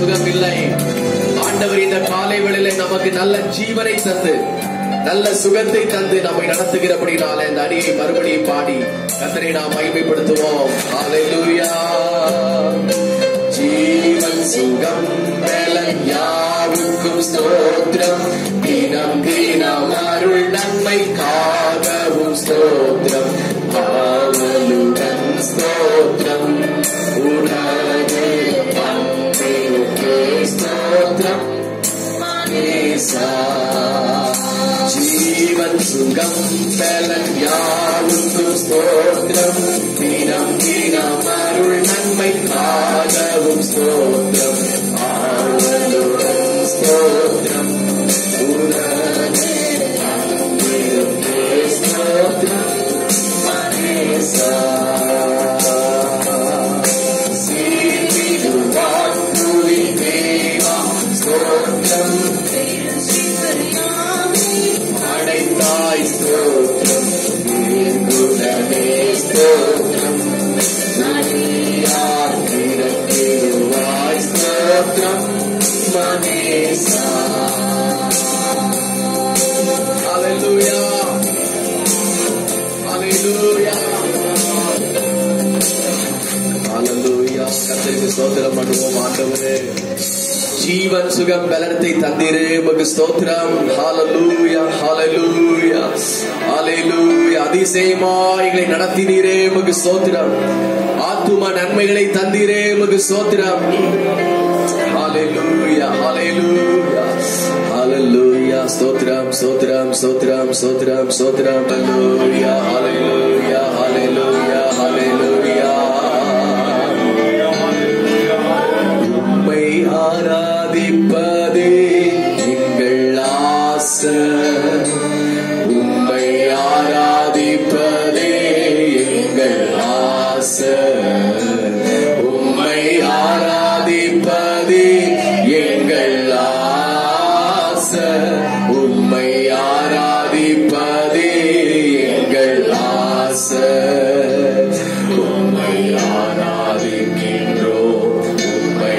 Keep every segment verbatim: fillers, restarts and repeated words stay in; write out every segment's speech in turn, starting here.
சுகம் இல்லை. ஆண்டவர் இந்த காலை வேளையிலே நமக்கு நல்ல ஜீவனை தந்து நல்ல சுகத்தை தந்து நம்மை நடத்துகிறபடினால இந்த அடியை மறுபடியும் பாடி கர்த்தரை நாம் மகிமைப்படுத்துவோம். ஹல்லேலூயா. ஜீவன் சுகம் பலன் யாவுக்கும் ஸ்தோத்திரம், தினம் தினம் அருள் நன்மைக்காகவும் ஸ்தோத்திரம், ஆவலுடன் ஸ்தோத்திரம், உலகே பந்திருக்கே ஸ்தோத்திரம். ஜீவன் சுகம் பலன் யாவுக்கும் ஸ்தோத்திரம், தினம் தினம் அருள் நன்மைக்காகவும் ஸ்தோத்திரம், ஆவலுடன் ஸ்தோத்திரம், உலகே பந்திருக்கே ஸ்தோத்திரம். அடைத்தாய் ஸ்தோத்திரம், நீர்குடனே ஸ்தோத்திரம், நதியார் திறத்திடுவாய் ஸ்தோத்திரம் மனேசா. ஹல்லேலூயா, ஹல்லேலூயா, ஹல்லேலூயா. கர்த்தருக்கு ஸ்தோத்திரம் பண்ணுவோம். ஆண்டவரே, ஜீவன் சுகம் பலனத்தை தந்தீரே, உமக்கு ஸ்தோத்திரம். ஹல்லேலூயா, ஹல்லேலூயா, ஹல்லேலூயா. அதிசயமாய் எங்களை நடத்தினீரே, உமக்கு ஸ்தோத்திரம். ஆத்தும நன்மைகளை தந்தீரே, உமக்கு ஸ்தோத்திரம். ஹல்லேலூயா, ஹல்லேலூயா, ஹல்லேலூயா. ஸ்தோத்திரம், ஸ்தோத்திரம், ஸ்தோத்திரம், ஸ்தோத்திரம், ஸ்தோத்திரம். ஹல்லேலூயா, ஹல்லேலூயா, ஹல்லேலூயா, ஹல்லேலூயா. உம்மை ஆராதிப்பதே எங்கள் ஆசை, உம்மை ஆராதிப்பதே எங்கள் ஆசை, உம்மை ஆராதிப்பதே எங்கள் ஆசை, உம்மை ஆராதிப்பதே எங்கள் ஆசை, உம்மை ஆராதிக்கின்றோம், உம்மை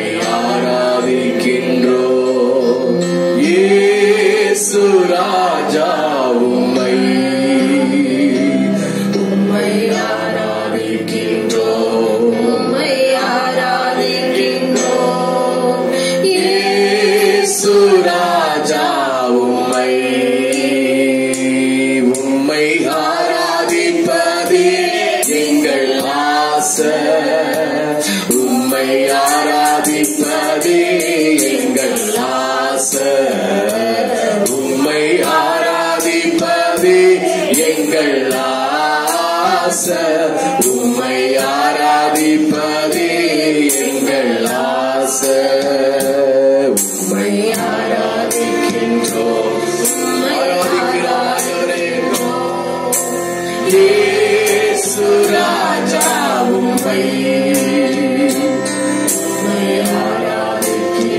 ஆராதிக்கின்றோம். இயேசு ராஜா உம்மை, உம்மை ஆராதிக்கின்றோம், உம்மை ஆராதிக்கின்றோம். இயேசு ராஜா உம்மை, உம்மை ஆராதிப்பதே எங்கள் ஆசை, உம்மை ஆராதிப்பதே எங்கள் ஆசை, உம்மை ஆராதிப்பதே எங்கள் ஆசை, உம்மை ஆராதிப்பதே எங்கள் ஆசை, உம்மை ஆராதிக்கின்றோம், ஆராதிக்கிறோம். இயேசு ராஜா உம்மை, உம்மை ஆராதிக்கின்றோம்.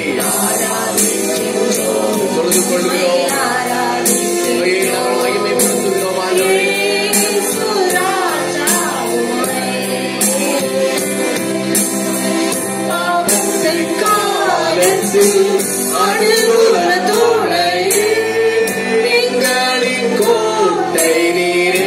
தொழுது கொள்கிறோம், நாங்கள் மகிமைப்படுத்துகிறோம். ஆண்டவரே எங்களின் கோட்டை நீரே,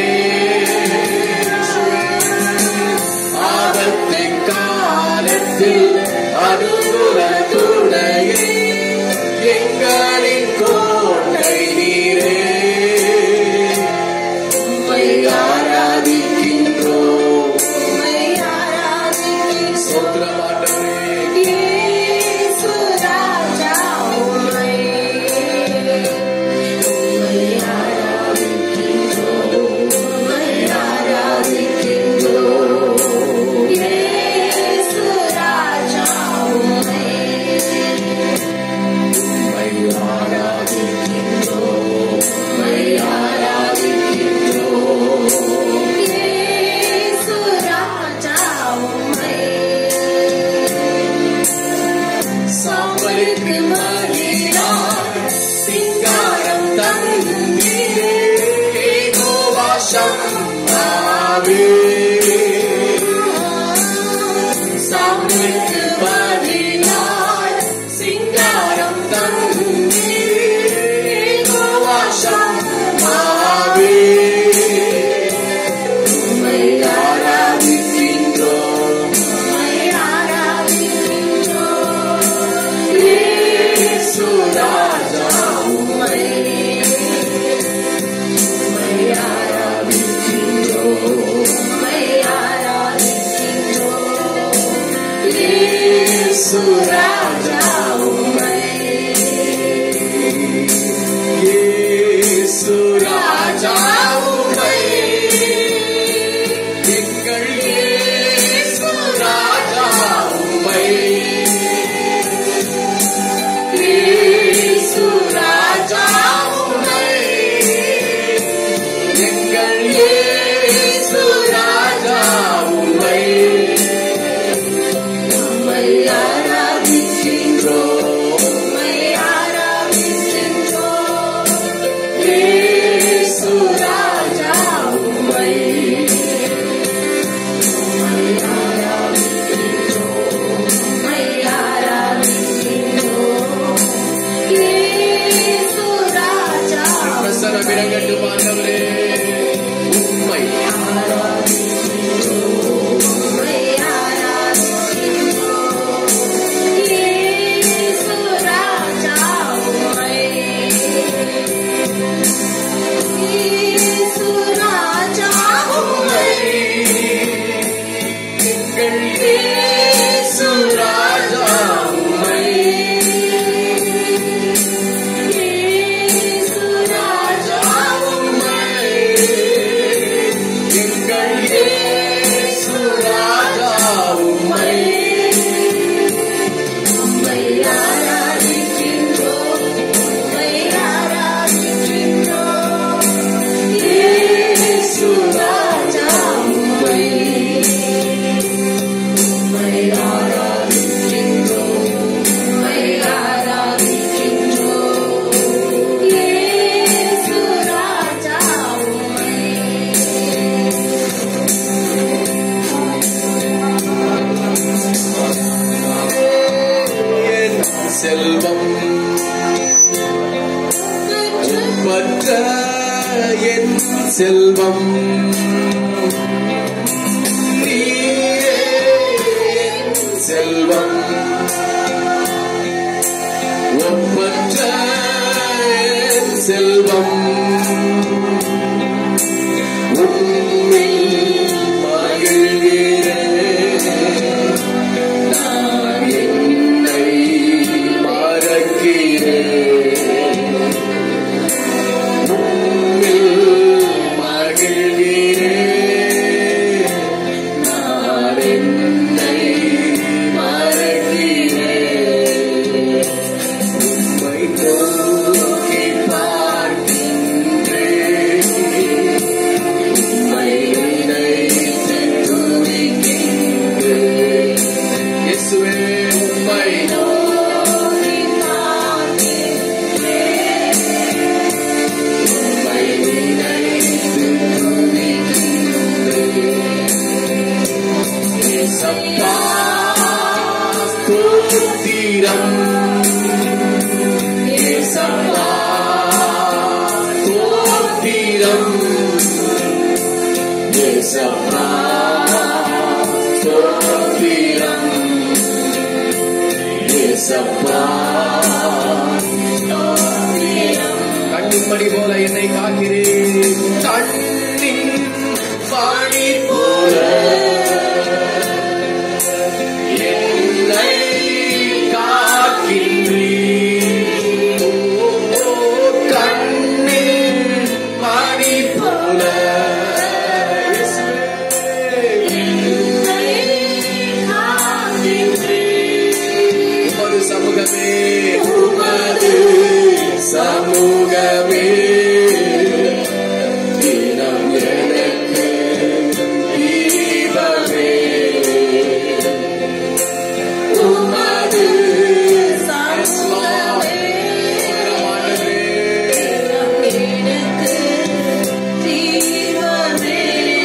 ஆபத்து காலத்தில் அனுகூல துணையே எங்களின் கோட்டை நீரே. உம்மை ஆராதிக்கின்றோம், ஸ்தோத்திரம் ஆண்டவரே. செல்வம் ஒப்பற்ற என் செல்வம் நீரே என் செல்வம் ஒப்பற்ற என் செல்வம் உம்மில் மகிழ்கிறேன் நான் என்னை மறக்கிறேன் உம்மில் மகிழ்கிறேன் கண்ணின் மணி போல என்னை காக்கிறேன், கண்ணின் மணி போல என்னை காக்கின்றீர். கண்ணின் மணி போல உமது சமூகமே, உமது சமூகமே தினம் எனக்கு தீபமே. உமது சமூகமே எனக்கு தீபமே.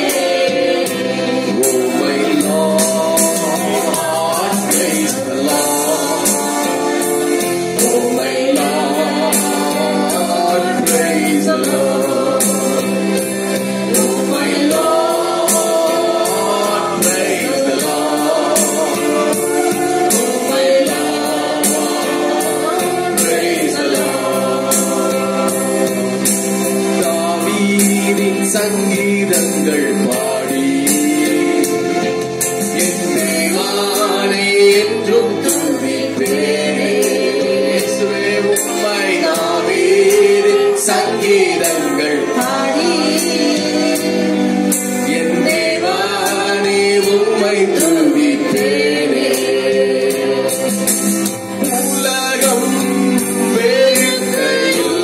Oh my Lord, praise the Lord. Oh my Lord, praise the Lord. Oh my Lord, praise the Lord. Oh my Lord, praise the Lord. தாவீதின் சங்கீதங்கள் பாடி என் தேவனை என்றும் துதிப்பேன். இயேசுவே உம்மை தாவீதின் சங்கீதங்கள் பாடி என் தேவனை உம்மை துதிப்பேனே. உலகம் வெறுக்கையில்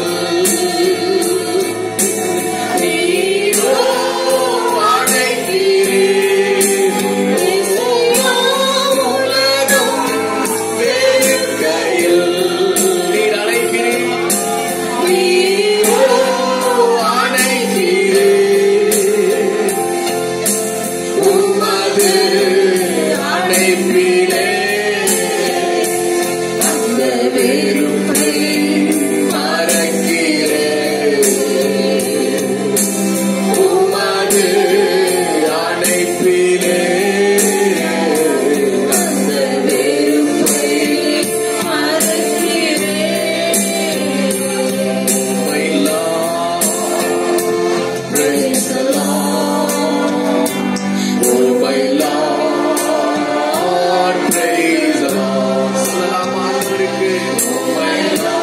நீரோ அழைக்கிறீர். உலகம் வெறுக்கையில் நீர் அழைக்கிறீர். நீரோ அழைக்கிறீர். உமது அழைப்பிலே அந்த வெறுப்பை மறக்கிறேன். உமது அழைப்பிலே அந்த வெறுப்பை மறக்கிறேன். My Lord, praise the Lord. Oh my Lord, praise the Lord. சொல்லலாமா அவருக்கு? Oh my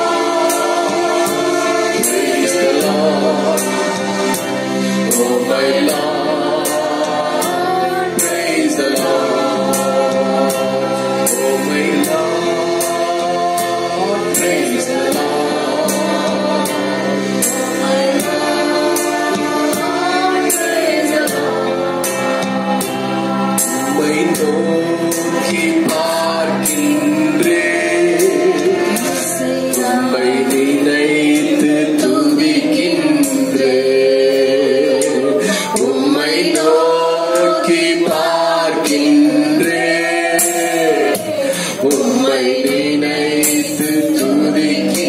Lord, praise the Lord. Oh my Lord, praise the Lord. Oh my Lord, praise the Lord. My Lord, praise the Lord. உம்மை நோக்கி பார்க்கின்றேன், உம்மை நினைத்து துதிக்கின்றேன். உம்மை நோக்கி பார்க்கின்றேன், உம்மை நினைத்து துதிக்கின்றேன்.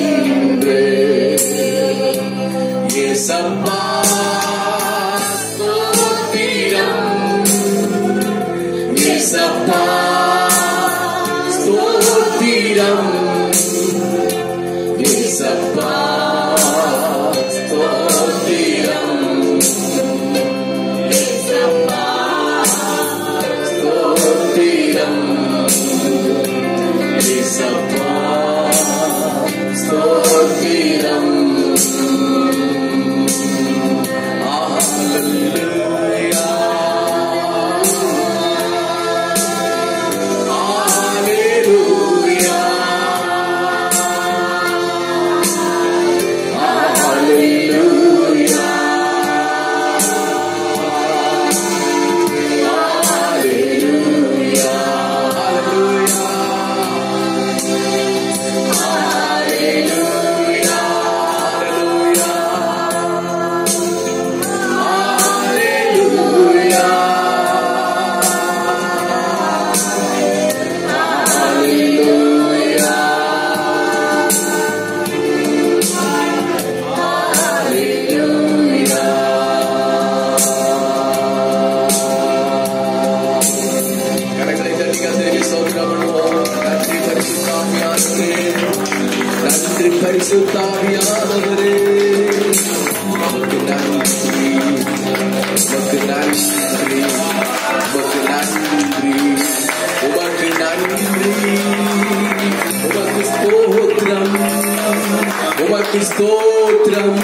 நன்றி பரிசுத்த ஆவியானவரே, உமக்கு நன்றி, உமக்கு நன்றி, உமக்கு நன்றி, உமக்கு நன்றி, உமக்கு ஸ்தோத்திரம், உமக்கு ஸ்தோத்திரம்.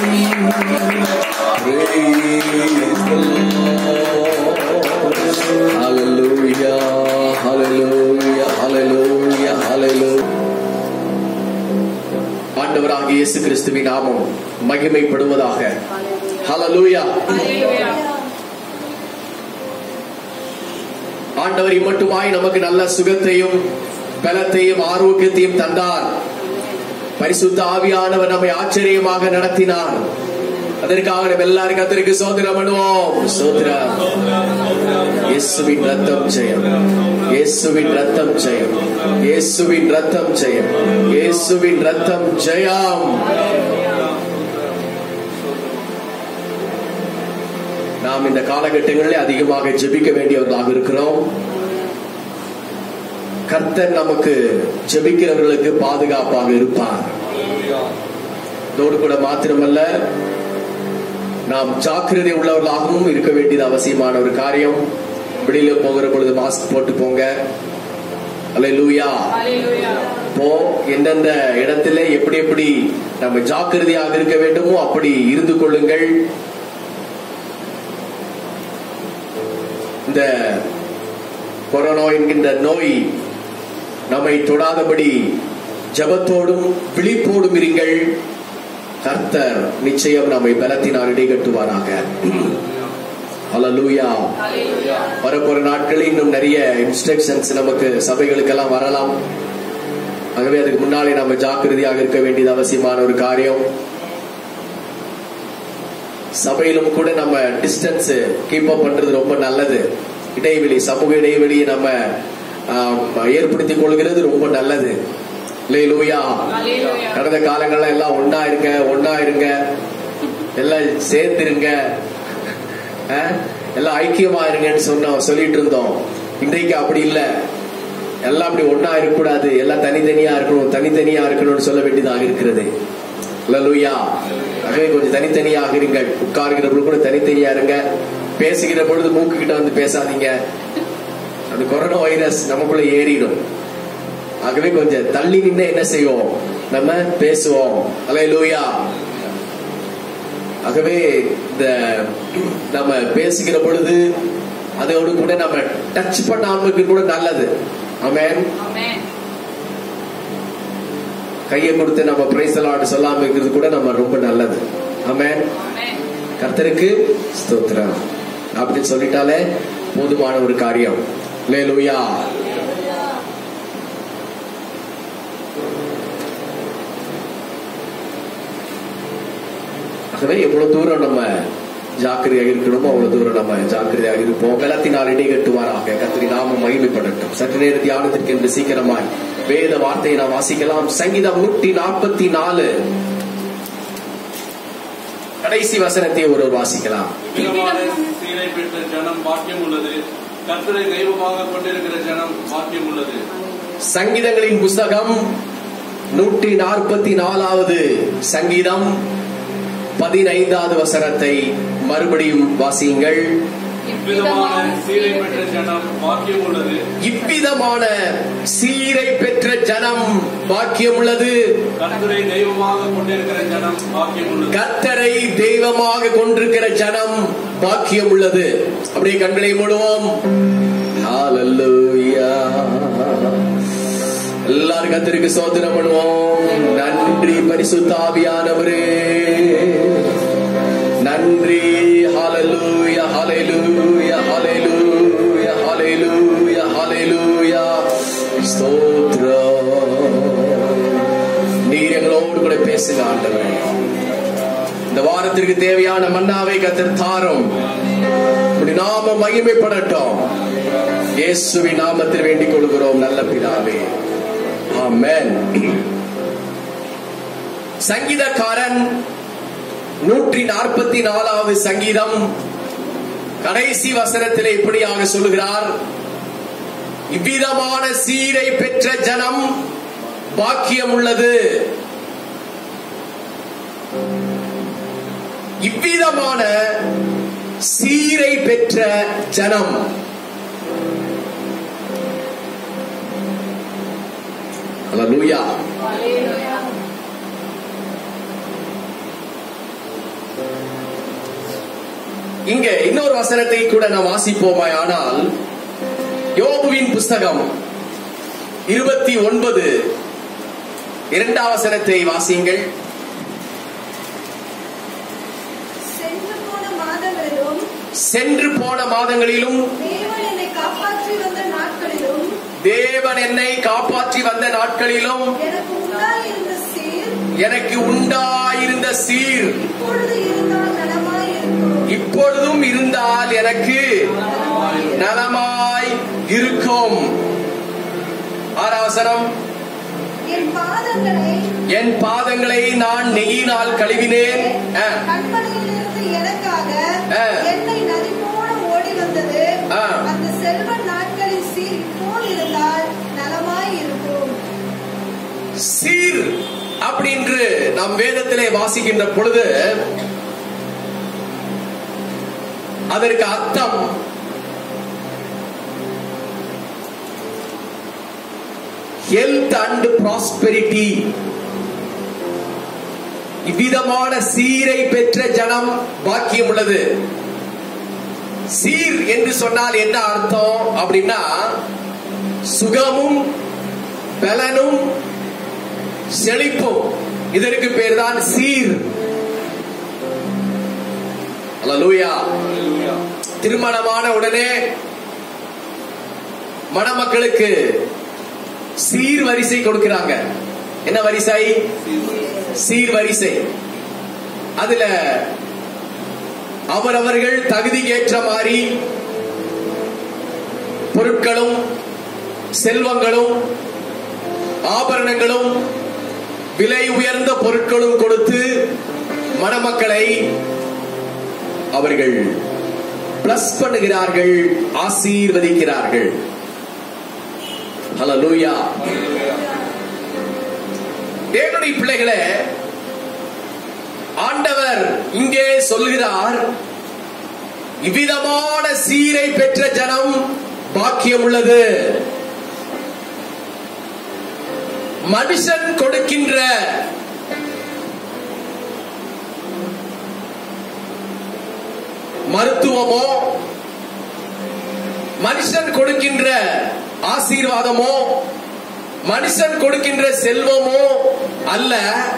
Hallelujah, hallelujah, hallelujah, hallelujah. ஆண்டவராகிய இயேசு கிறிஸ்துவின் நாமம் மகிமைப்படுவதாக. ஹல்லேலூயா. ஆண்டவர் இம்மட்டுமாய் நமக்கு நல்ல சுகத்தையும் பலத்தையும் ஆரோக்கியத்தையும் தந்தார். பரிசுத்த ஆவியானவர் நம்மை ஆச்சரியமாக நடத்தினார். அதற்காக நம்ம எல்லாரும் கர்த்தருக்கு ஸ்தோத்திரம் பண்ணுவோம். ஸ்தோத்திரம். இயேசுவின் ரத்தம் ஜெயம், இயேசுவின் ரத்தம் ஜெயம், இயேசுவின் ரத்தம் ஜெயம், இயேசுவின் ரத்தம் ஜெயம். நாம் இந்த காலகட்டங்களில் அதிகமாக ஜெபிக்க வேண்டியவர்களாக இருக்கிறோம். கர்த்தர் நமக்கு ஜெபிக்கிறவர்களுக்கு பாதுகாப்பாக இருப்பார். இதோடு கூட மாத்திரமல்ல, நாம் ஜாக்கிரதை உள்ளவர்களாகவும் இருக்க வேண்டியது அவசியமான ஒரு காரியம். வெளியில போகிற பொழுது மாஸ்க் போட்டு போங்க. அல்லேலூயா. போ எந்தெந்த இடத்துல எப்படி எப்படி நம்ம ஜாக்கிரதையாக இருக்க வேண்டுமோ அப்படி இருந்து கொள்ளுங்கள். இந்த கொரோனா என்கின்ற நோய் நம்மை தொடாதபடி ஜபத்தோடும் விழிப்போடும் இருங்கள். கர்த்தர் நிச்சயம் நம்மை பலத்தினால் இடைகட்டுவாராக. ஹல்லேலூயா. வரப்போற நாட்களில் இன்னும் நிறைய இன்ஸ்ட்ரக்ஷன்ஸ் நமக்கு சபைகளுக்கெல்லாம் வரலாம். ஆகவே அதுக்கு முன்னாலே நம்ம ஜாக்கிரதையாக இருக்க வேண்டியது அவசியமான ஒரு காரியம். சபையிலும் கூட நம்ம டிஸ்டன்ஸ் கீப் அப் பண்றது ரொம்ப நல்லது. இடைவெளி, சமூக இடைவெளியை நம்ம ஏற்படுத்திக் கொள்கிறது ரொம்ப நல்லது. அல்லேலூயா. கடந்த காலங்கள்ல எல்லாம் ஒன்னா இருங்க, ஒன்னா இருங்க, எல்லாம் சேர்த்திருங்க, எல்லாம் ஐக்கியமா இருங்கன்னு சொன்னோம், சொல்லிட்டு இருந்தோம். இன்றைக்கு அப்படி இல்ல. எல்லாம் அப்படி ஒன்னா இருக்கக்கூடாது, எல்லாம் தனித்தனியா இருக்கணும், தனித்தனியா இருக்கணும்னு சொல்ல வேண்டியதாக இருக்கிறது. அல்லேலூயா. ஆகவே கொஞ்சம் தனித்தனியாக இருங்கள். உட்கார்கிற பொழுது கூட தனித்தனியா இருங்க. பேசுகிற பொழுது மூக்கு கிட்ட வந்து பேசாதீங்க. அந்த கொரோனா வைரஸ் நமக்குள்ள ஏறிடும். ஆகவே கொஞ்சம் தள்ளி நின்று என்ன செய்வோம், நம்ம பேசுவோம். அல்லேலூயா. ஆகவே இந்த நம்ம பேசுகிற பொழுது அதோடு கூட நம்ம டச் பண்ணாம கூட நல்லது. ஆமென். கையை கொடுத்து நம்ம பிரைஸ் தி லார்ட் சொல்லாம இருக்கிறது கூட நம்ம ரொம்ப நல்லது. ஆமென். கர்த்தருக்கு ஸ்தோத்திரம். அப்படி சொல்லிட்டாலே போதுமான ஒரு காரியம். அல்லேலூயா. எவ்வளவு தூரம் நம்ம ஜாக்கிரதையாக இருக்கணுமோ அவ்வளவு தூரம் நம்ம ஜாக்கிரதையாக இருப்போம். பலத்தினால் இடைகட்டுவாராக. கர்த்தரின் நாமம் மகிமைப்படட்டும். சற்று நேர தியானத்திற்கு என்று சீக்கிரமாய் வேத வார்த்தையை நாம் வாசிக்கலாம். சங்கீதம் நூற்றி நாற்பத்தி நாலு கடைசி வசனத்தை ஒருவர் வாசிக்கலாம். சீரை பெற்ற ஜனம் பாக்கியம் உள்ளது, கர்த்தரை தெய்வமாக கொண்டிருக்கிற ஜனம் பாக்கியம் உள்ளது. சங்கீதங்களின் புஸ்தகம் நூற்றி நாற்பத்தி நாலாவது சங்கீதம் பதினைந்தாவது வசனத்தை மறுபடியும் வாசியுங்கள். இவ்விதமான சீரை பெற்ற ஜனம் பாக்கியம் உள்ளது, இவ்விதமான சீரை பெற்ற ஜனம் பாக்கியம் உள்ளது. கர்த்தரை தெய்வமாக கொண்டிருக்கிற ஜனம் பாக்கியம் உள்ளது. கர்த்தரை தெய்வமாக கொண்டிருக்கிற ஜனம் பாக்கியம் உள்ளது. அப்படியே கண்களை மூடுவோம். ஹல்லேலூயா. எல்லாரும் கர்த்தருக்கு ஸ்தோத்திரம் பண்ணுவோம். நன்றி பரிசுத்த ஆவியானவரே, நன்றி. ஹல்லேலூயா, ஹல்லேலூயா, ஹல்லேலூயா, ஹல்லேலூயா, ஹல்லேலூயா. ஸ்தோத்திரம். நீர் எங்களோடு கூட பேசுங்க ஆண்டவரே. இந்த வாரத்திற்கு தேவையான மன்னாவை கர்த்தர் தாரும். உம்முடைய நாமம் மகிமைப்படட்டும். இயேசுவின் நாமத்தில் வேண்டிக் கொள்கிறோம் நல்ல பிதாவே. ஆமென். சங்கீதக்காரன் நூற்றி நாற்பத்தி நாலாவது சங்கீதம் கடைசி வசனத்திலே இப்படியாக சொல்லுகிறார். இவ்விதமான சீரை பெற்ற ஜனம் பாக்கியம் உள்ளது. இவ்விதமான சீரை பெற்ற ஜனம். அல்லேலூயா. இங்க இன்னொரு வசனத்தை கூட நாம் வாசிப்போமாய். ஆனால் யோபுவின் புஸ்தகம் இருபத்தி ஒன்பது இரண்டாம் வசனத்தை வாசியுங்கள். சென்று போன மாதங்களிலும் சென்று போன மாதங்களிலும் தேவன் என்னை காப்பாற்றி வந்த நாட்களிலும் தேவன் என்னை காப்பாற்றி வந்த நாட்களிலும் எனக்கு உண்டாயிருந்த சீர் எனக்கு உண்டாயிருந்த சீர் இப்பொழுது இருந்தால் நலமாயிருக்கும். இப்பொழுதும் இருந்தால் எனக்கு நலமாய் இருக்கும். ஆறாம் வசனம். என் பாதங்களை என் பாதங்களை நான் நெய்யினால் கழுவினேன். ஆ. கண்மலையிலிருந்து எனக்காக ஆ. எண்ணெய் நதி போல ஓடி வந்தது. ஆ. அந்த செல்வ நாட்களில் சீர் இப்போல் இருந்தால் நலமாயிருக்கும். சீர் அப்படின்று நாம் வேதத்திலே வாசிக்கின்ற பொழுது அதற்கு அர்த்தம் ஹெல்த் அண்ட் ப்ராஸ்பெரிட்டி. இவ்விதமான சீரை பெற்ற ஜனம் பாக்கியம் உள்ளது. சீர் என்று சொன்னால் என்ன அர்த்தம் அப்படின்னா சுகமும் பலனும் செழிப்பும். இதற்கு பேர் தான் சீர். அல்லேலூயா. திருமணமான உடனே மணமக்களுக்கு சீர் வரிசை கொடுக்கிறாங்க. என்ன வரிசை? சீர் வரிசை. அதுல அவரவர்கள் தகுதிக்கு ஏற்ற மாதிரி பொருட்களும் செல்வங்களும் ஆபரணங்களும் விலை உயர்ந்த பொருட்களும் கொடுத்து மணமக்களை அவர்கள் பிளஸ் பண்ணுகிறார்கள், ஆசீர்வதிக்கிறார்கள். ஹல்லேலூயா. தேவனுடைய பிள்ளைகளே, ஆண்டவர் இங்கே சொல்கிறார், இவ்விதமான சீரை பெற்ற ஜனம் பாக்கியம் உள்ளது. மனுஷன் கொடுக்கின்ற மருத்துவமோ மனுஷன் கொடுக்கின்ற ஆசீர்வாதமோ மனுஷன் கொடுக்கின்ற செல்வமோ அல்ல,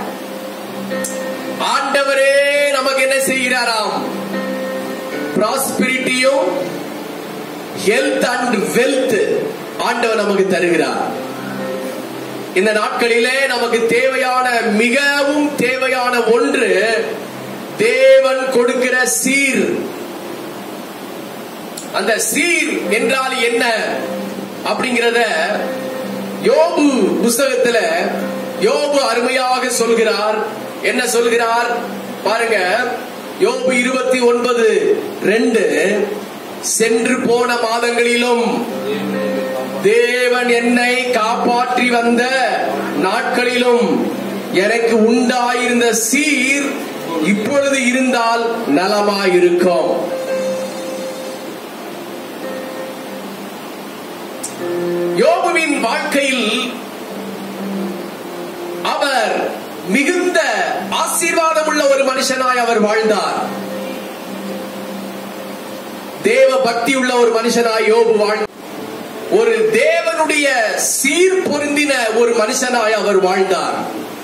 ஆண்டவரே நமக்கு என்ன செய்கிறாராம்? ப்ராஸ்பெரிட்டியும் ஹெல்த் அண்ட் வெல்த் ஆண்டவர் நமக்கு தருகிறார். இந்த நாட்களிலே நமக்கு தேவையான மிகவும் தேவையான ஒன்று தேவன் கொடுக்கிற சீர். அந்த சீர் என்றால் என்ன அப்படிங்கறத யோபு புஸ்தகத்துல யோபு அருமையாக சொல்கிறார். என்ன சொல்கிறார் பாருங்க. யோபு இருபத்தி ஒன்பது ரெண்டு. சென்று போன மாதங்களிலும் தேவன் என்னை காப்பாற்றி வந்த நாட்களிலும் எனக்கு உண்டாயிருந்த சீர் இப்பொழுது இருந்தால் நலமாயிருக்கும். யோபுவின் வாழ்க்கையில் அவர் மிகுந்த ஆசீர்வாதம் உள்ள ஒரு மனுஷனாய் அவர் வாழ்ந்தார். தேவ பக்தி உள்ள ஒரு மனுஷனாய் யோபு வாழ்ந்தார். ஒரு தேவனுடைய சீர் பொருந்தின ஒரு மனுஷனாய் அவர் வாழ்ந்தார்.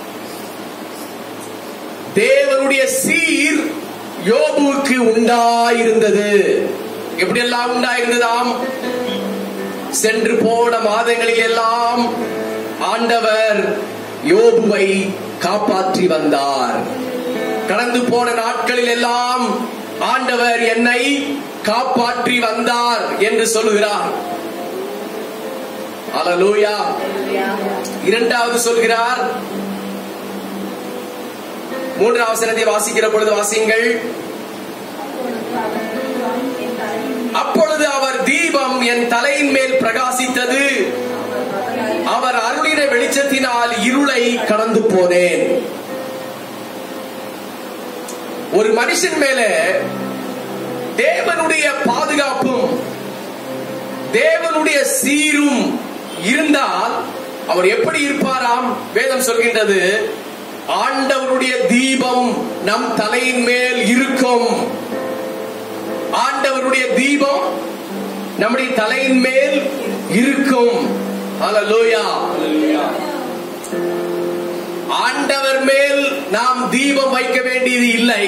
தேவனுடைய சீர் யோபுவுக்கு உண்டாயிருந்தது. எப்படி எல்லாம் உண்டாயிருந்ததாம்? சென்று போன மாதங்களில் எல்லாம் ஆண்டவர் யோபுவை காப்பாற்றி வந்தார். கடந்து போன நாட்களில் எல்லாம் ஆண்டவர் என்னை காப்பாற்றி வந்தார் என்று சொல்லுகிறார். அல்லேலூயா. இரண்டாவது சொல்கிறார், மூன்றாவது வசனத்தை வாசிக்கிற பொழுது வாசியுங்கள். அப்பொழுது அவர் தீபம் என் தலையின் மேல் பிரகாசித்தது, அவர் அருளின வெளிச்சத்தினால் இருளை கடந்து போனேன். ஒரு மனுஷன் மேல தேவனுடைய பாதுகாப்பும் தேவனுடைய சீரும் இருந்தால் அவர் எப்படி இருப்பாராம்? வேதம் சொல்கின்றது, ஆண்டவருடைய தீபம் நம் தலையின் மேல் இருக்கும். ஆண்டவருடைய தீபம் நம்முடைய தலையின் மேல் இருக்கும். ஹல்லேலூயா. ஆண்டவர் மேல் நாம் தீபம் வைக்க வேண்டியது இல்லை,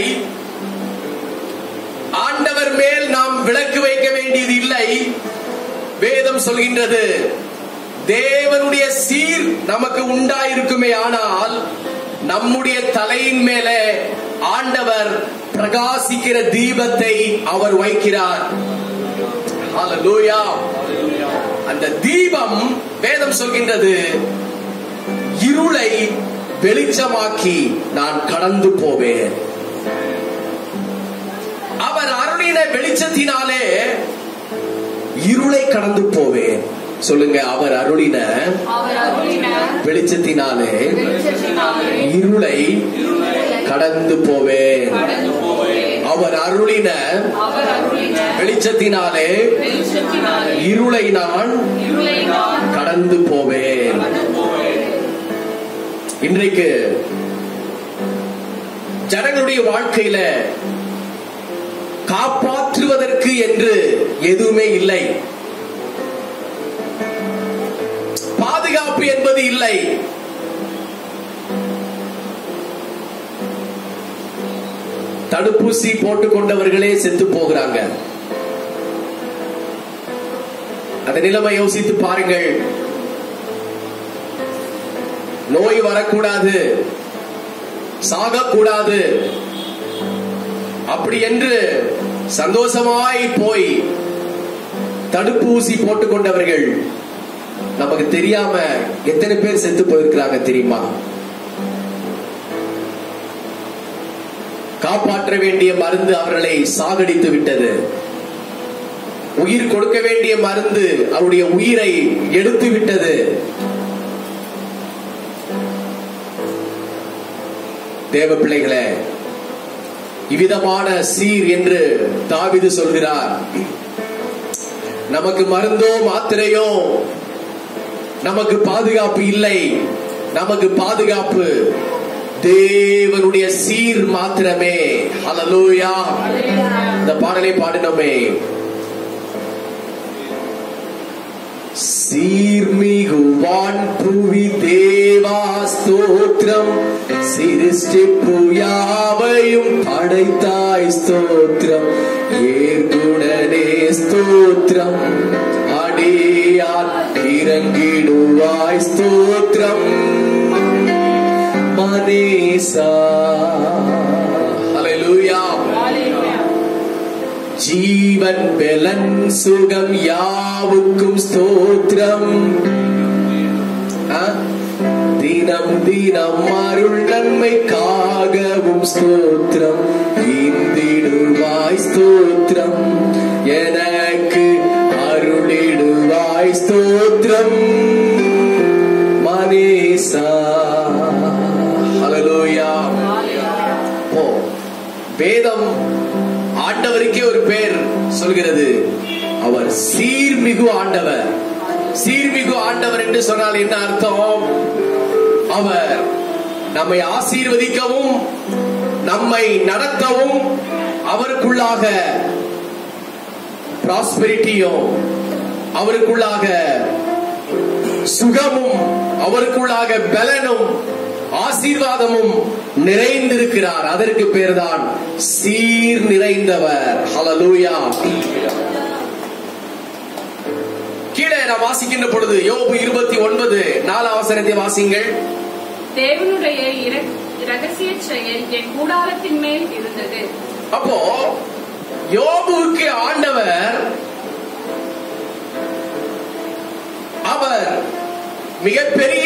ஆண்டவர் மேல் நாம் விளக்கு வைக்க வேண்டியது இல்லை. வேதம் சொல்கின்றது, தேவனுடைய சீர் நமக்கு உண்டாயிருக்குமே ஆனால் நம்முடைய தலையின் மேலே ஆண்டவர் பிரகாசிக்கிற தீபத்தை அவர் வைக்கிறார். ஹல்லேலூயா. அந்த தீபம் வேதம் சொல்கின்றது, இருளை வெளிச்சமாக்கி நான் கடந்து போவேன். அவர் அருளின வெளிச்சத்தினாலே இருளை கடந்து போவேன். சொல்லுங்க, அவர் அருளின வெளிச்சத்தினாலே இருளை கடந்து போவேன். அவர் அருளின வெளிச்சத்தினாலே இருளை நான் கடந்து போவேன். இன்றைக்கு ஜனங்களுடைய வாழ்க்கையில காப்பாற்றுவதற்கு என்று எதுவுமே இல்லை, பாதுகாப்பு என்பது இல்லை. தடுப்பூசி போட்டுக் கொண்டவர்களே செத்து போகிறாங்க. அந்த நிலைமை யோசித்து பாருங்கள். நோய் வரக்கூடாது, சாகக்கூடாது அப்படி என்று சந்தோஷமாய் போய் தடுப்பூசி போட்டுக் கொண்டவர்கள் நமக்கு தெரியாம எத்தனை பேர் செத்து போயிருக்கிறாங்க தெரியுமா? காப்பாற்ற வேண்டிய மருந்து அவர்களை சாகடித்து விட்டது. உயிர் கொடுக்க வேண்டிய மருந்து அவருடைய உயிரை எடுத்து விட்டது. தேவ பிள்ளைகளே, இவ்விதமான சீர் என்று தாவீது சொல்கிறார். நமக்கு மருந்தோ மாத்திரையோ நமக்கு பாதுகாப்பு இல்லை. நமக்கு பாதுகாப்பு தேவனுடைய சீர் மாத்திரமே. ஹல்லேலூயா. இந்த பாடலை பாடினோமே, சீர்மிகுவான் புவி தேவா ஸ்தோத்திரம், சிருஷ்டிப்பு யாவையும் படைத்தாய் ஸ்தோத்திரம், ஏர்குணனே ஸ்தோத்திரம், அடியார் இறங்கிடுவாய் ஸ்தோத்திரம், மனேசா. ஹல்லேலூயா. ஜீவன் பெலன் சுகம் யாவுக்கும் ஸ்தோத்திரம், தினம் தினம் அருள் நன்மைக்காகவும் ஸ்தோத்திரம், இந்திடுவாய் ஸ்தோத்திரம், எனக்கு அருளிடுவாய் ஸ்தோத்திரம், மனேசா. ஹல்லேலூயா. ஓ, வேதம் ஆண்டவருக்கே ஒரு பேர் சொல்கிறது, அவர் சீர்மிகு ஆண்டவர். சீர்மிகு ஆண்டவர் என்று சொன்னால் என்ன அர்த்தம்? அவர் நம்மை ஆசீர்வதிக்கவும் நம்மை நடத்தவும் அவருக்குள்ளாக பிராஸ்பெரிட்டியும் அவருக்குள்ளாக சுகமும் அவருக்குள்ளாக பலனும் ஆசீர்வாதமும் நிறைந்திருக்கிறார். அதற்கு பேர்தான் சீர் நிறைந்தவர். ஹல்லேலூயா. கீழே நாம் வாசிக்கின்ற பொழுது யோபு இருபத்தி ஒன்பது நாலாம் வசனத்தை வாசிங்கள். தேவனுடைய இரகசிய செயல் என் கூடாரத்தின் மேல் இருந்தது. அப்போ யோபுவுக்கு ஆண்டவர் அவர் மிகப்பெரிய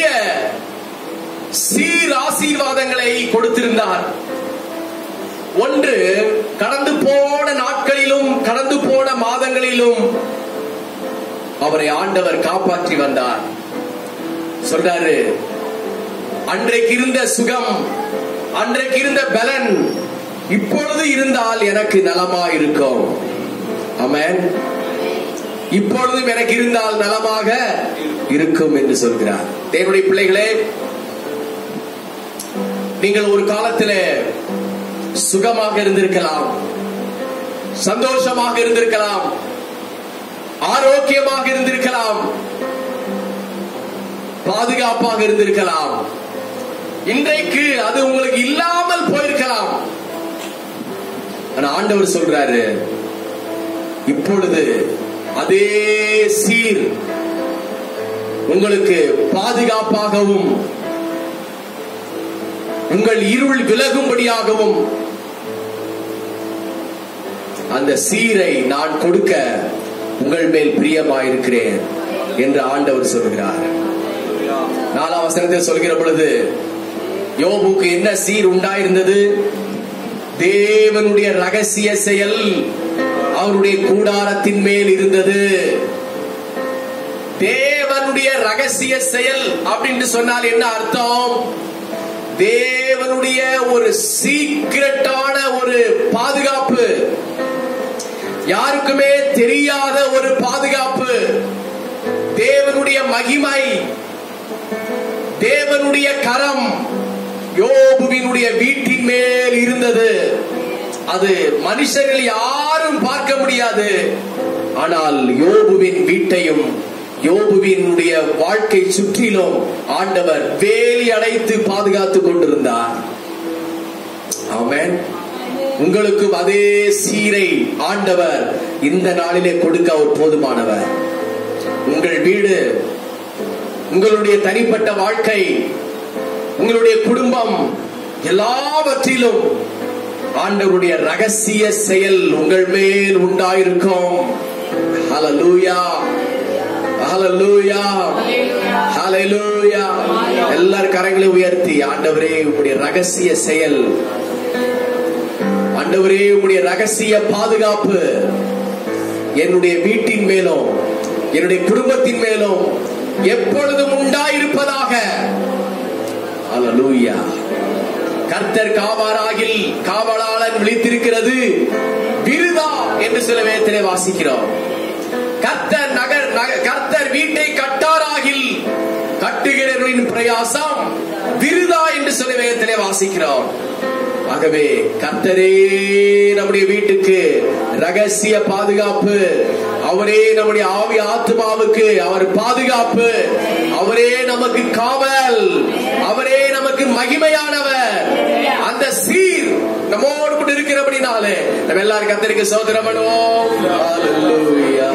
சீர் ஆசீர்வாதங்களை கொடுத்திருந்தார். ஒன்று, கடந்து போன நாட்களிலும் கடந்து போன மாதங்களிலும் அவரை ஆண்டவர் காப்பாற்றி வந்தார். சொல்றாரு, அன்றைக்கு இருந்த சுகம், அன்றைக்கு இருந்த பலன், இப்பொழுது இருந்தால் எனக்கு நலமா இருக்கும். ஆமென். இப்பொழுதும் எனக்கு இருந்தால் நலமாக இருக்கும் என்று சொல்கிறார். தேவனுடைய பிள்ளைகளே, நீங்கள் ஒரு காலத்திலே சுகமாக இருந்திருக்கலாம், சந்தோஷமாக இருந்திருக்கலாம், ஆரோக்கியமாக இருந்திருக்கலாம், பாதுகாப்பாக இருந்திருக்கலாம். இன்றைக்கு அது உங்களுக்கு இல்லாமல் போயிருக்கலாம். ஆனா ஆண்டவர் சொல்றாரு, இப்பொழுது அதே சீர் உங்களுக்கு பாதுகாப்பாகவும் உங்கள் இருள் விலகும்படியாகவும் அந்த சீரை நான் கொடுக்க உங்கள் மேல் பிரியமாயிருக்கிறேன் என்று ஆண்டவர் சொல்கிறார். நாலாம் வசனத்தில் சொல்கிற பொழுது, யோபுக்கு என்ன சீர் உண்டாயிருந்தது? தேவனுடைய ரகசிய செயல் அவருடைய கூடாரத்தின் மேல் இருந்தது. தேவனுடைய ரகசிய செயல் அப்படின்னு சொன்னால் என்ன அர்த்தம்? தேவனுடைய ஒரு சீக்ரெட்டான ஒரு பாதுகாப்பு, யாருக்குமே தெரியாத ஒரு பாதுகாப்பு, தேவனுடைய மகிமை, தேவனுடைய கரம் யோபுவினுடைய வீட்டின் மேல் இருந்தது. அது மனுஷர்கள் யாரும் பார்க்க முடியாது. ஆனால் யோபுவின் வீட்டையும் யோபுவினுடைய வாழ்க்கை சுற்றிலும் ஆண்டவர் வேலி அடைத்து பாதுகாத்துக் கொண்டிருந்தார். ஆமென். உங்களுக்கும் அதே சீரை ஆண்டவர் இந்த நாளிலே கொடுக்க அவர் போதுமானவர். உங்கள் வீடு, உங்களுடைய தனிப்பட்ட வாழ்க்கை, உங்களுடைய குடும்பம், எல்லாவற்றிலும் ஆண்டவருடைய ரகசிய செயல் உங்கள் மேல் உண்டாயிருக்கும். ஹல்லேலூயா, ஹல்லேலூயா, ஹல்லேலூயா. எல்லார் கரங்களை உயர்த்தி, ஆண்டவரே உம்முடைய ரகசிய செயல், ஆண்டவரே உம்முடைய ரகசிய பாதுகாப்பு என்னுடைய வீட்டின் மேலும் என்னுடைய குடும்பத்தின் மேலும் எப்பொழுதும் உண்டாயிருப்பதாக. ஹல்லேலூயா. கர்த்தர் காவாராகில் காவலாளன் விழித்திருக்கிறது விருதா என்று சில வேதத்திலே வாசிக்கிறோம். கர்த்தர் நகர் கர்த்தர் வீட்டை கட்டாராகில் கட்டுகிறவர்களின் பிரயாசம் விருதா என்று சில வேதத்திலே வாசிக்கிறோம். ஆகவே கர்த்தரே நம்முடைய வீட்டுக்கு ரகசிய பாதுகாப்பு, அவரே நம்முடைய ஆவி ஆத்மாவுக்கு அவர் பாதுகாப்பு, அவரே நமக்கு காவல், அவரே நமக்கு மகிமையானவர். அந்த சீர் நம்மோடு கூட இருக்கிறபடினாலே நம்ம எல்லாரும் கர்த்தருக்கு ஸ்தோத்திரம் பண்ணுவோம். ஹல்லேலூயா.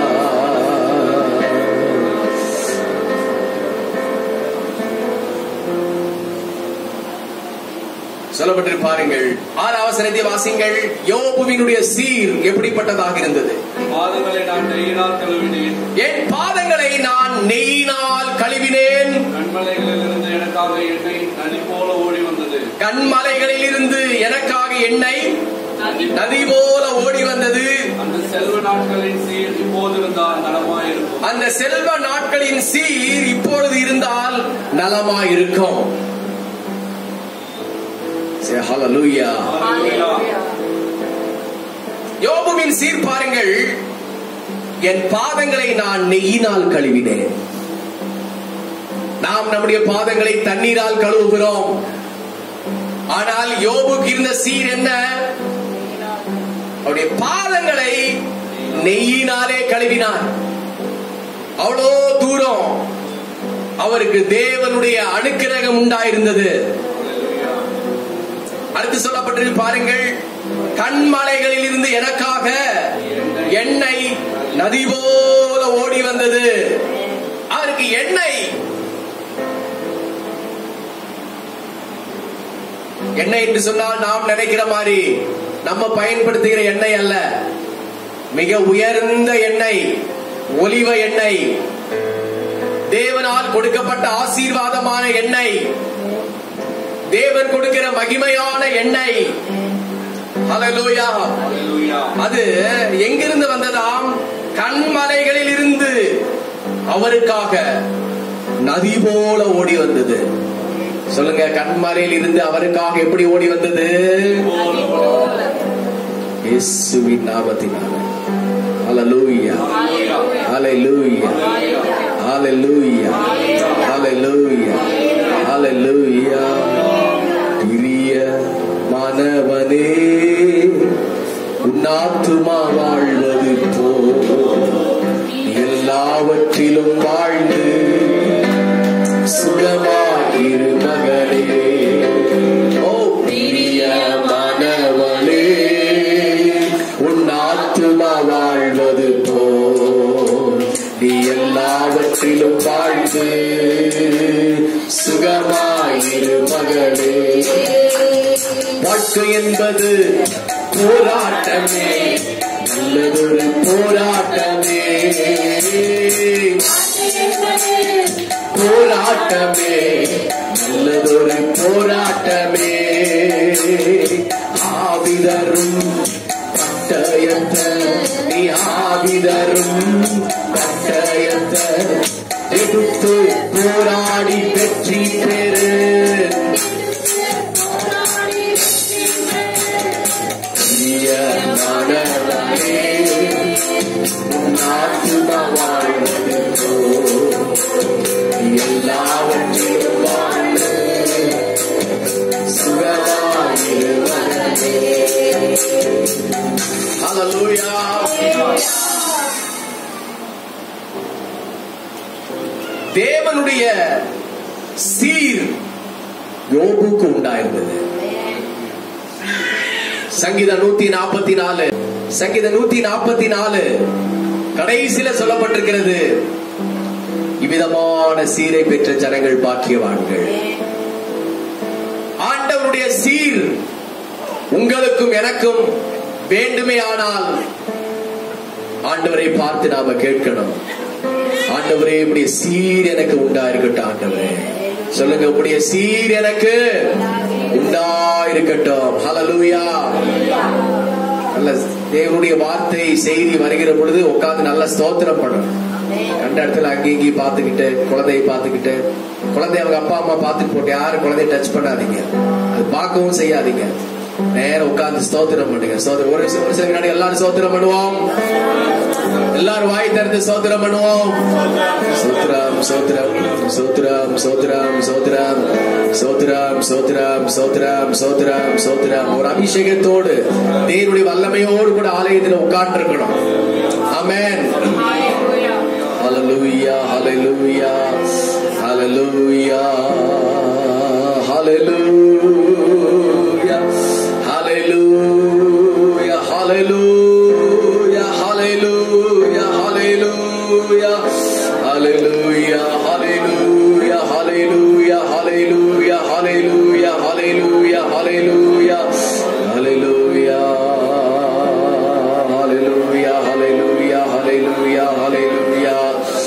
சொல்லப்பட்டு பாருங்கள், ஆறாவது வசனத்தை வாசிங்கள். யோபுவினுடைய சீர் எப்படிப்பட்டதாக இருந்தது? பாதங்களை நான் நெய்யினால் கழுவினேன், என் பாதங்களை நான் நெய்யினால் கழுவினேன். கண்மலைகளிலிருந்து எனக்காக எண்ணெய் நதி போல ஓடி வந்தது. கண்மலைகளில் இருந்து எனக்காக எண்ணெய் நதி போல ஓடி வந்தது. அந்த செல்வ நாட்களின் சீர் இப்போது இருந்தால் நலமாயிருக்கும். அந்த செல்வ நாட்களின் சீர் இப்பொழுது இருந்தால் நலமாயிருக்கும். ஹல்லேலூயா. யோபுவின் சீர் பாருங்கள், என் பாதங்களை நான் நெய்யினால் கழுவினேன். நாம் நம்முடைய பாதங்களை தண்ணீரால் கழுவுகிறோம். ஆனால் யோபுக்கு இருந்த சீர் என்ன? அவருடைய பாதங்களை நெய்யினாலே கழுவினார். அவ்வளோ தூரம் அவருக்கு தேவனுடைய அனுக்கிரகம் உண்டாயிருந்தது. அடுத்து சொல்லப்பட்டது பாருங்கள், கண்மலைகளில் இருந்து எனக்காக எண்ணெய் நதி போல ஓடி வந்தது. அவருக்கு எண்ணெய் எண்ணெய் என்று சொன்னால் நாம் நினைக்கிற மாதிரி நம்ம பயன்படுத்துகிற எண்ணெய் அல்ல. மிக உயர்ந்த எண்ணெய், ஒலிவ எண்ணெய், தேவனால் கொடுக்கப்பட்ட ஆசீர்வாதமான எண்ணெய், தேவன் கொடுக்கிற மகிமையான எண்ணெய். ஹல்லேலூயா. அது எங்கிருந்து வந்ததாம்? கண்மலைகளில் இருந்து அவருக்காக நதி போல ஓடி வந்தது. சொல்லுங்க, கண்மலையில் இருந்து அவருக்காக எப்படி ஓடி வந்தது? இயேசுவின் நாமத்தினால. ஹல்லேலூயா, ஹல்லேலூயா, ஹல்லேலூயா, ஹல்லேலூயா, ஹல்லேலூயா. பிரிய மானவனே, உன்னாத்துமா வாழ்வது போல் எல்லாவற்றிலும் வாழ்ந்து சுகமாயிரு மகனே. ஓ பிரிய மானவனே, உன்னாத்துமா வாழ்வது போல் நீ எல்லாவற்றிலும் வாழ்ந்து சுகமாயிரு மகனே. வாழ்க்கை என்பது போராட்டமே, நல்லதொரு போராட்டமே, போராட்டமே, நல்லதொரு போராட்டமே. ஆவிதரும் பட்டயத்தை நீ ஆவிதரும் பட்டயத்தை எடுத்து போராடி வெற்றி பெறு. நாட்டுமா வாழ்வது எல்லாவற்றிலும் வாழ்ந்து சுகமாயிரு மகனே. ஹல்லேலூயா. தேவனுடைய சீர் யோபுக்கு உண்டாயிருந்தது. சங்கீதம் நூத்தி நாற்பத்தி நாலு சங்கீதம் நூத்தி நாற்பத்தி நாலு கடைசியில சொல்லப்பட்டிருக்கிறது, இவ்விதமான சீரை பெற்ற ஜனங்கள் பாக்கியவான்கள். ஆண்டவருடைய சீர் உங்களுக்கும் எனக்கும் வேண்டுமே ஆனால் ஆண்டவரை பார்த்து நாம கேட்கணும். ஆண்டவரே, இப்படிய சீர் எனக்கு உண்டா இருக்கட்டும். ஆண்டவரே சொல்லுங்க, இப்படிய சீர் எனக்கு உண்டா இருக்கட்டும். ஹல்லேலூயா. நல்ல தேவனுடைய வார்த்தை செய்தி வருகிற பொழுது உட்கார்ந்து நல்ல ஸ்தோத்திரம் பண்ணணும். கண்ட இடத்துல அங்கேயும் இங்கேயும் பார்த்துக்கிட்டு, குழந்தையை பார்த்துக்கிட்டு, குழந்தை அவங்க அப்பா அம்மா பார்த்துட்டு போட்டு யாரும் குழந்தைய டச் பண்ணாதீங்க, அது பார்க்கவும் செய்யாதீங்க. நேரம் உட்கார்ந்து ஸ்தோத்திரம் பண்ணுங்க. ஒரு சில வினாடி எல்லாரும் ஸ்தோத்திரம் பண்ணுவோம். எல்லாரும் வாய் திறந்து ஸ்தோத்திரம் பண்ணுவோம். சோத்ரம் சோத்ரம் சோத்ரம் சோத்ரம் சோத்ரம் சோத்ரம் சோத்ரம் சோத்ரம் சோத்ரம் சோத்ரம். ஒரு அபிஷேகத்தோடு தேவனுடைய வல்லமையோடு கூட ஆலயத்தில் உட்கார்ந்து இருக்கணும். ஆமென். ஹல்லேலூயா, ஹல்லேலூயா, ஹல்லேலூயா, ஹல்லேலூயா, ஹல்லேலூயா, ஹல்லேலூயா, ஹல்லேலூயா, ஹல்லேலூயா, ஹல்லேலூயா, ஹல்லேலூயா, ஹல்லேலூயா, ஹல்லேலூயா, ஹல்லேலூயா, ஹல்லேலூயா, ஹல்லேலூயா, ஹல்லேலூயா, ஹல்லேலூயா, ஹல்லேலூயா, ஹல்லேலூயா, ஹல்லேலூயா.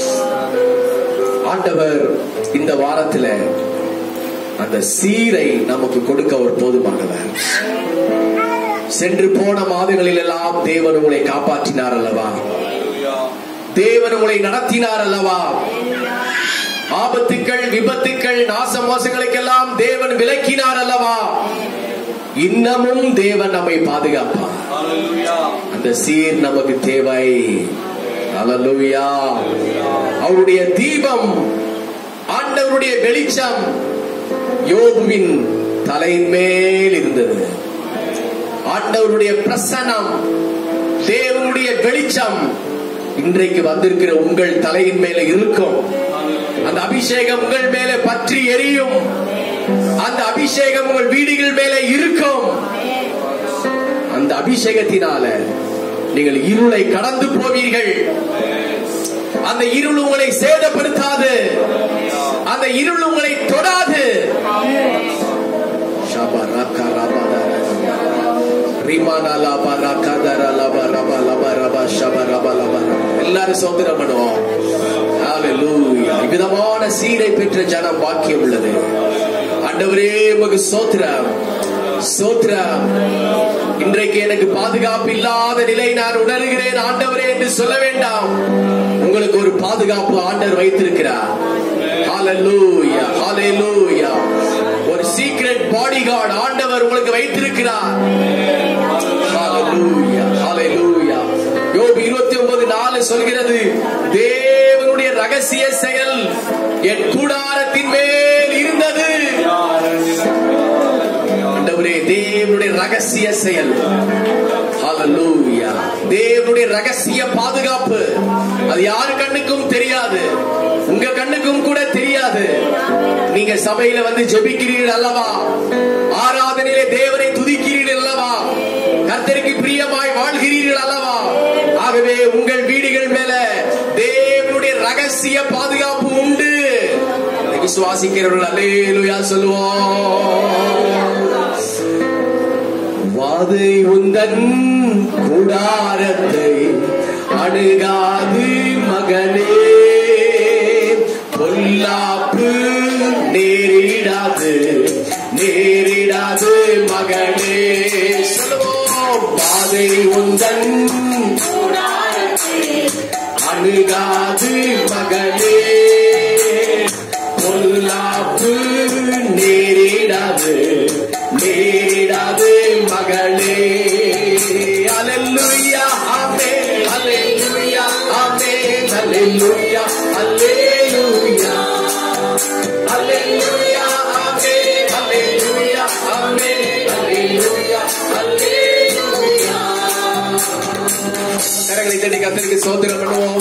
ஆண்டவர் இந்த வாரத்தில் அந்த சீரை நமக்கு கொடுக்க ஒரு போதுமானவர். சென்று போன மாதங்களில் எல்லாம் தேவன் உங்களை காப்பாற்றினார் அல்லவா? தேவன் உங்களை நடத்தினார் அல்லவா? ஆபத்துக்கள், விபத்துக்கள், நாச மோசங்களுக்கெல்லாம் தேவன் விலக்கினார் அல்லவா? இன்னமும் தேவன் நம்மை பாதுகாப்பார். அந்த சீர் நமக்கு தேவை. ஹல்லேலூயா. அவருடைய தீபம், ஆண்டவருடைய வெளிச்சம் யோபுவின் தலையின் மேல் இருந்தது. ஆண்டவருடைய பிரசன்னம், தேவனுடைய வெளிச்சம் இன்றைக்கு வந்திருக்கிற உங்கள் தலையின் மேல இருக்கும். அந்த அபிஷேகம் உங்கள் மேல பற்றி எரியும். அந்த அபிஷேகம் உங்கள் வீடுகள் மேல இருக்கும். அந்த அபிஷேகத்தினால நீங்கள் இருளை கடந்து போவீர்கள். அந்த இருள் உங்களை சேதப்படுத்தாது. அந்த இருள் உங்களை தொடாது. எல்லாரும் சோதனம் பண்ணுவோம். விதமான சீரை பெற்ற ஜனம் பாக்கியம் உள்ளது. ஆண்டவரே உமக்கு ஸ்தோத்திரம், ஸ்தோத்திரம். இன்றைக்கு எனக்கு பாதுகாப்பு இல்லாத நிலை நான் உணர்கிறேன் ஆண்டவரே என்று சொல்ல வேண்டாம். உங்களுக்கு ஒரு பாதுகாப்பு ஆண்டவர் வைத்திருக்கிறார். ஹalleluya ஹalleluya. ஒரு சீக்ரெட் பாடி கார்டு ஆண்டவர் உங்களுக்கு வைத்திருக்கிறார். ஹalleluya ஹalleluya. யோபு இருபத்தி ஒன்பது நாலு சொல்கிறது, தேவனுடைய ரகசிய செயல் என் கூடாரத்தின் மேல் இருந்தது. ஆண்டவரே, தேவனுடைய ரகசிய செயல், ஹalleluya, தேவனுடைய ரகசிய பாதுகாப்பு, அது யாரு கண்ணுக்கும் தெரியாது, உங்க கண்ணுக்கும் கூட தெரியாது. நீங்க சபையில வந்து ஜெபிக்கிறீர்கள் அல்லவா, ஆராதனையிலே தேவனை துதிக்கிறீர்கள் அல்லவா, கர்த்தருக்கு பிரியமாய் வாழ்கிறீர்கள் அல்லவா. ஆகவே உங்கள் வீடுகள் மேல தேவனுடைய ரகசிய பாதுகாப்பு உண்டு. விசுவாசிக்கிறவர்கள் அல்லேலூயா சொல்லுவோம். வாதை உந்தன் கூடாரத்தை அணுகாது மகனே, பொல்லாப்பு நேரிடாது நேரிடாது மகனே. சொல்லுவோம், வாதை உந்தன் அணுகாது மகனே, பொல்லாப்பு நேரிடாது நேரிடாது மகளே. அல்லேலூயா ஆமென் அல்லேலூயா ஆமென் அல்லேலூயா அல்லேலூயா அல்லேலூயா ஆமென் அல்லேலூயா ஆமென் அல்லேலூயா அல்லேலூயா. கரங்களை தட்டி கர்த்தருக்கு ஸ்தோத்திரம் பண்ணுவோம்.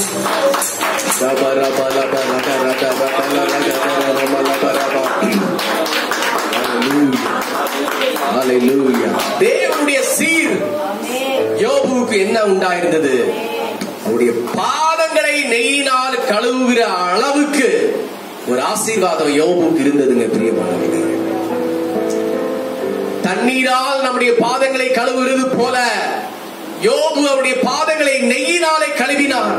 தேவனுடைய சீர் யோபுவுக்கு என்ன உண்டாயிருந்தது? அவருடைய பாதங்களை நெய்யினால் கழுவுகிற அளவுக்கு ஒரு ஆசீர்வாதம் யோபுவுக்கு இருந்ததுங்க பிரியமானவர்களே. தண்ணீரால் நம்முடைய பாதங்களை கழுவுகிறது போல யோபு அவருடைய பாதங்களை நெய்யினாலே கழுவினார்.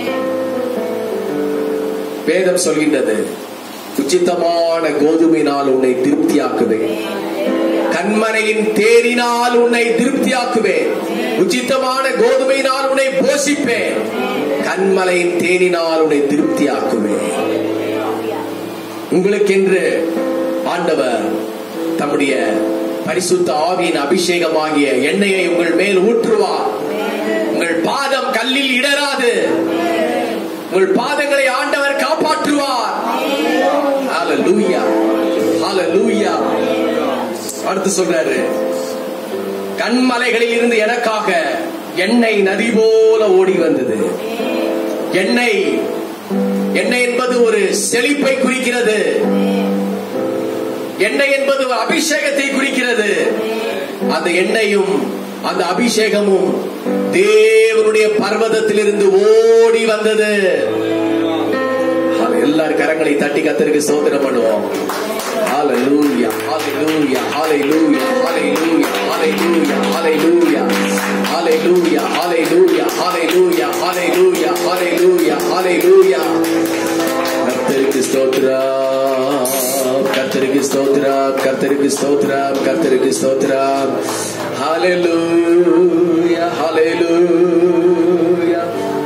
வேதம் சொல்கின்றது, உச்சிதமான கோதுமையினால் உன்னை திருப்தியாக்குவேன், கண்மனையின் தேரினால் உன்னை திருப்தியாக்குவேன், உச்சிதமான கோதுமையினால் உன்னை போஷிப்பேன், கண்மலையின் தேனினால் உன்னை திருப்தியாக்குவேன். உங்களுக்கென்று ஆண்டவர் தம்முடைய பரிசுத்த ஆவியின் அபிஷேகமாகிய எண்ணெயை உங்கள் மேல் ஊற்றுவார். உங்கள் பாதம் கல்லில் இடராது, உங்கள் பாதங்களை ஆண்டவர் காப்பாற்றுவார். ஹalleluya ஹalleluya. அடுத்து சொல்றாரு, கண்மலைகளில் இருந்து எனக்காக எண்ணெய் நதி போல ஓடி வந்தது. எண்ணெய் எண்ணெய் என்பது ஒரு செழிப்பை குறிக்கிறது. எண்ணெய் என்பது அபிஷேகத்தை குறிக்கிறது. அந்த எண்ணெயும் அந்த அபிஷேகமும் தேவனுடைய பர்வதத்திலிருந்து ஓடி வந்தது. எல்லாரும் கரங்களை தட்டி கர்த்தருக்கு ஸ்தோத்திரம் பண்ணுவோம். ஹalleluya ஹalleluya ஹalleluya ஹalleluya ஹalleluya ஹalleluya ஹalleluya ஹalleluya ஹalleluya ஹalleluya ஹalleluya ஹalleluya. கர்த்தருக்கு ஸ்தோத்திரம் கர்த்தருக்கு ஸ்தோத்திரம் கர்த்தருக்கு ஸ்தோத்திரம் கர்த்தருக்கு ஸ்தோத்திரம். ஹalleluya ஹalleluya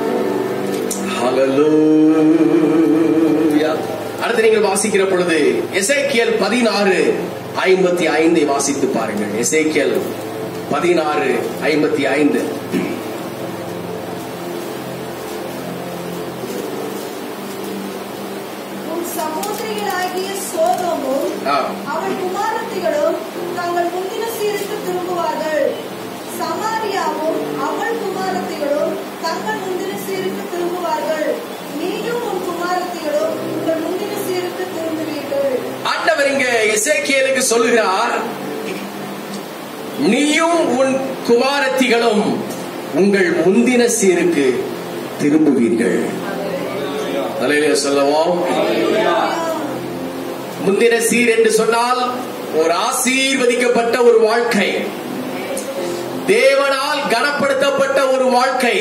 ஹalleluya. அடுத்து நீங்கள் வாசிக்கிற பொழுது எசேக்கியேல் பதினாறு ஐம்பத்தி ஐந்தை வாசித்து பாருங்கள். எசேக்கியேல் பதினாறு ஐம்பத்தி ஐந்து. சகோதரிகளாகிய சோதோமும் அவள் குமாரத்திகளும் தங்கள் முந்தின சீருக்கு திரும்புவார்கள். சமாரியாவும் அவள் குமாரத்திகளும் தங்கள் முந்தின சீருக்கு திரும்புவார்கள். நீயும் உன் குமாரத்திகளும் உங்கள் முந்தின சீருக்கு திரும்புவீர்கள். ஆண்டவர் இங்க எசேக்கியேலுக்கு சொல்லுகிறார், நீயும் உன் குமாரத்திகளும் உங்கள் முந்தின சீருக்கு திரும்புவீர்கள். அல்லேலூயா சொல்லுவோம். முந்தின சீர் என்று சொன்னால் ஒரு ஆசீர்வதிக்கப்பட்ட ஒரு வாழ்க்கை, தேவனால் கனப்படுத்தப்பட்ட ஒரு வாழ்க்கை,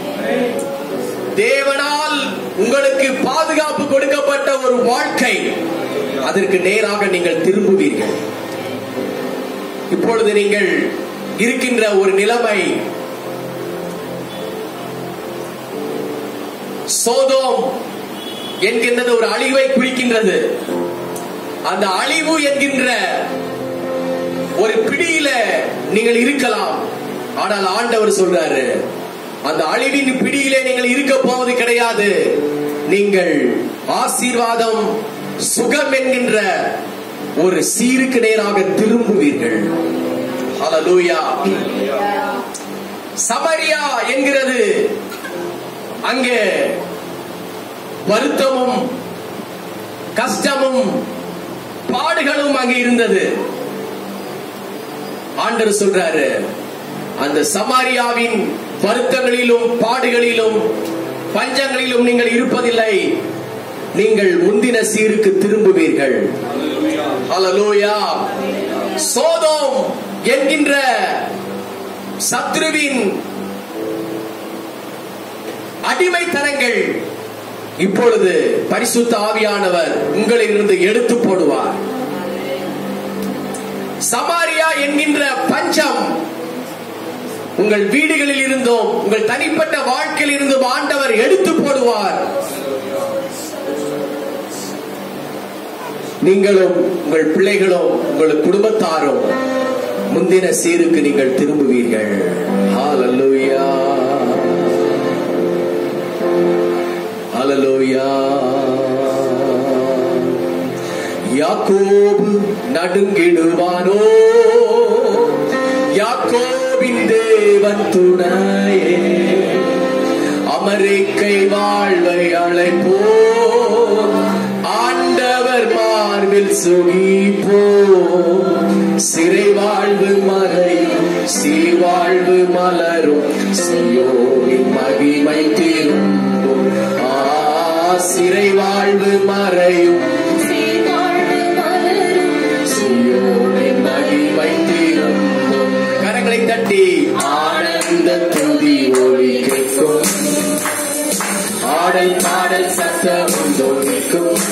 தேவனால் உங்களுக்கு பாதுகாப்பு கொடுக்கப்பட்ட ஒரு வாழ்க்கை. அதற்கு நேராக நீங்கள் திரும்புவீர்கள். இப்பொழுது நீங்கள் இருக்கின்ற ஒரு நிலைமை, சோதோம் என்கின்றது ஒரு அழிவை குறிக்கின்றது. அந்த அழிவு என்கின்ற ஒரு பிடியில நீங்கள் இருக்கலாம். ஆனால் ஆண்டவர் சொல்றாரு, அந்த அழிவின் பிடியிலே நீங்கள் இருக்க போவது கிடையாது. நீங்கள் ஆசீர்வாதம், சுகம் என்கின்ற ஒரு சீருக்கு நேராக திரும்புவீர்கள். ஹல்லேலூயா. சமாரியா என்கிறது அங்கே வருத்தமும் கஷ்டமும் பாடுகளும் அங்கே இருந்தது. ஆண்டவர் சொல்றாரு, அந்த சமாரியாவின் வருத்தங்களிலும் பாடுகளிலும் பஞ்சங்களிலும் நீங்கள் இருப்பதில்லை. நீங்கள் முந்தின சீருக்கு திரும்புவீர்கள். ஹல்லேலூயா. சோதோம் என்கின்ற சத்ருவின் அடிமைத்தனங்கள் இப்பொழுது பரிசுத்த ஆவியானவர் உங்களிலிருந்து எடுத்து போடுவார். சமாரியா என்கின்ற பஞ்சம் உங்கள் வீடுகளில் இருந்தும் உங்கள் தனிப்பட்ட வாழ்க்கையில் இருந்தும் ஆண்டவர் எடுத்து போடுவார். நீங்களும் உங்கள் பிள்ளைகளும் உங்கள் குடும்பத்தாரும் முந்தின சீருக்கு நீங்கள் திரும்புவீர்கள். ஹல்லேலூயா. ஹல்லேலூயா. யாக்கோபு நடுங்கிடுவானோ, யாக்கோபின் தேவன் துணையே, அமெரிக்கை வாழ்வை அழைப்போ, ஆண்டவர் மார்பில் சுகிப்போ, சிறை வாழ்வு மறையும் சீர்வாழ்வு மலரும், சீயோனின் மகிமை திரும்பும். ஆ, சிறை வாழ்வு மறையும் சீயோனின் மகிமை திரும்பும். கரங்களை தட்டி ஆனந்த துதி ஒலி கேட்கும், ஆடல் பாடல் சத்தமும் தொனிக்கும்,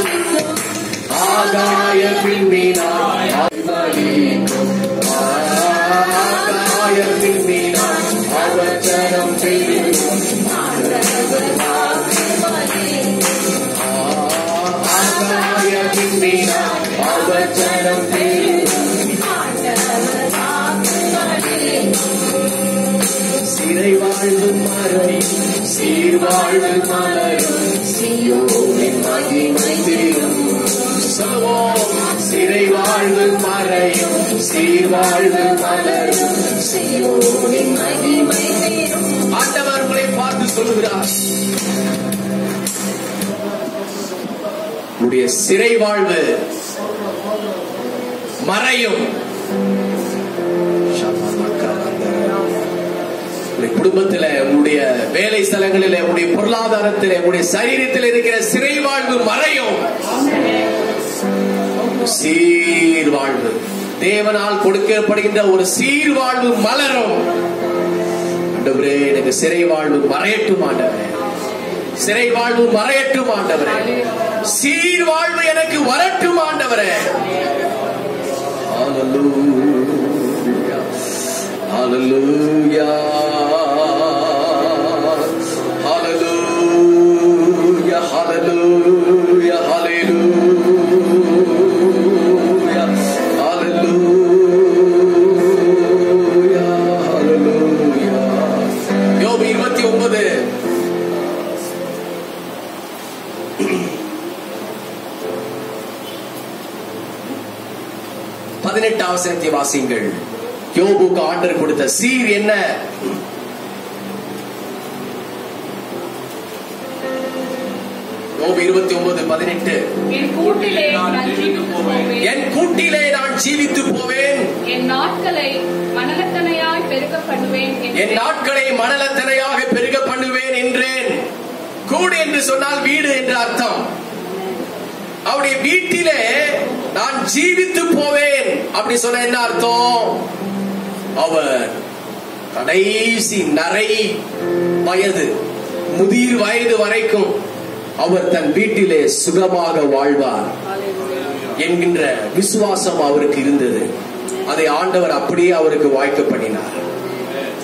ஆகாய விண்மீனாய் அமரிக்கும், ஆகாய விண்மீனாய் அவசரம் பெருகும், ஆகாய விண்மீனாய் அவசரம் பெருகும், சிறை வாழ்வு மறையும் சீர்வாழ்வு மலரும், சீயோனின் மகிமை திரும்பும். சிறை வாழ்வு மறையும் சீர்வாழ்வு மலரும், சீயோனின் மகிமை திரும்பும். ஆண்டவர் உங்களை பார்த்து சொல்லுகிறார், உடைய சிறை வாழ்வு மறையும். குடும்பத்தில், உங்களுடைய வேலை ஸ்தலங்களில், உங்களுடைய பொருளாதாரத்தில், உங்களுடைய சரீரத்தில் இருக்கிற சிறை வாழ்வு மறையும். சீர்வாழ்வு தேவனால் கொடுக்கப்படுகின்ற ஒரு சீர்வாழ்வு மலரும். ஆண்டவரே, எனக்கு சிறை வாழ்வு மறையட்டும் ஆண்டவரே, சிறை வாழ்வு மறையட்டும் ஆண்டவரே, சீர்வாழ்வு எனக்கு வரட்டும் ஆண்டவரே. ஹல்லேலூயா. ஹல்லேலூயா. Hallelujah, hallelujah, hallelujah, hallelujah, hallelujah. யோபு இருபத்தி ஒன்பது பதினெட்டாம் வசனத்தை வாசியுங்கள். யோபுக்கு ஆண்டவர் கொடுத்த சீர் என்ன? இருபத்தி ஒன்பது பதினெட்டு. என் கூட்டிலே நான் ஜீவித்து போவேன், என் கூட்டிலே நான் ஜீவித்து போவேன், என் நாட்களை மணலத்தனையாய் பெருக பண்ணுவேன், என் நாட்களை மணலத்தனையாக பெருக பண்ணுவேன் என்றேன். கூடு என்று சொன்னால் வீடு என்று அர்த்தம். அவருடைய வீட்டிலே நான் ஜீவித்து போவேன் அப்படி சொன்ன என்ன அர்த்தம்? அவர் கடைசி நரை வயது முதிர் வயது வரைக்கும் அவர் தன் வீட்டிலே சுகமாக வாழ்வார் என்கின்ற விசுவாசம் அவருக்கு இருந்தது. அதை ஆண்டவர் அப்படியே அவருக்கு வாய்க்க பண்ணினார்.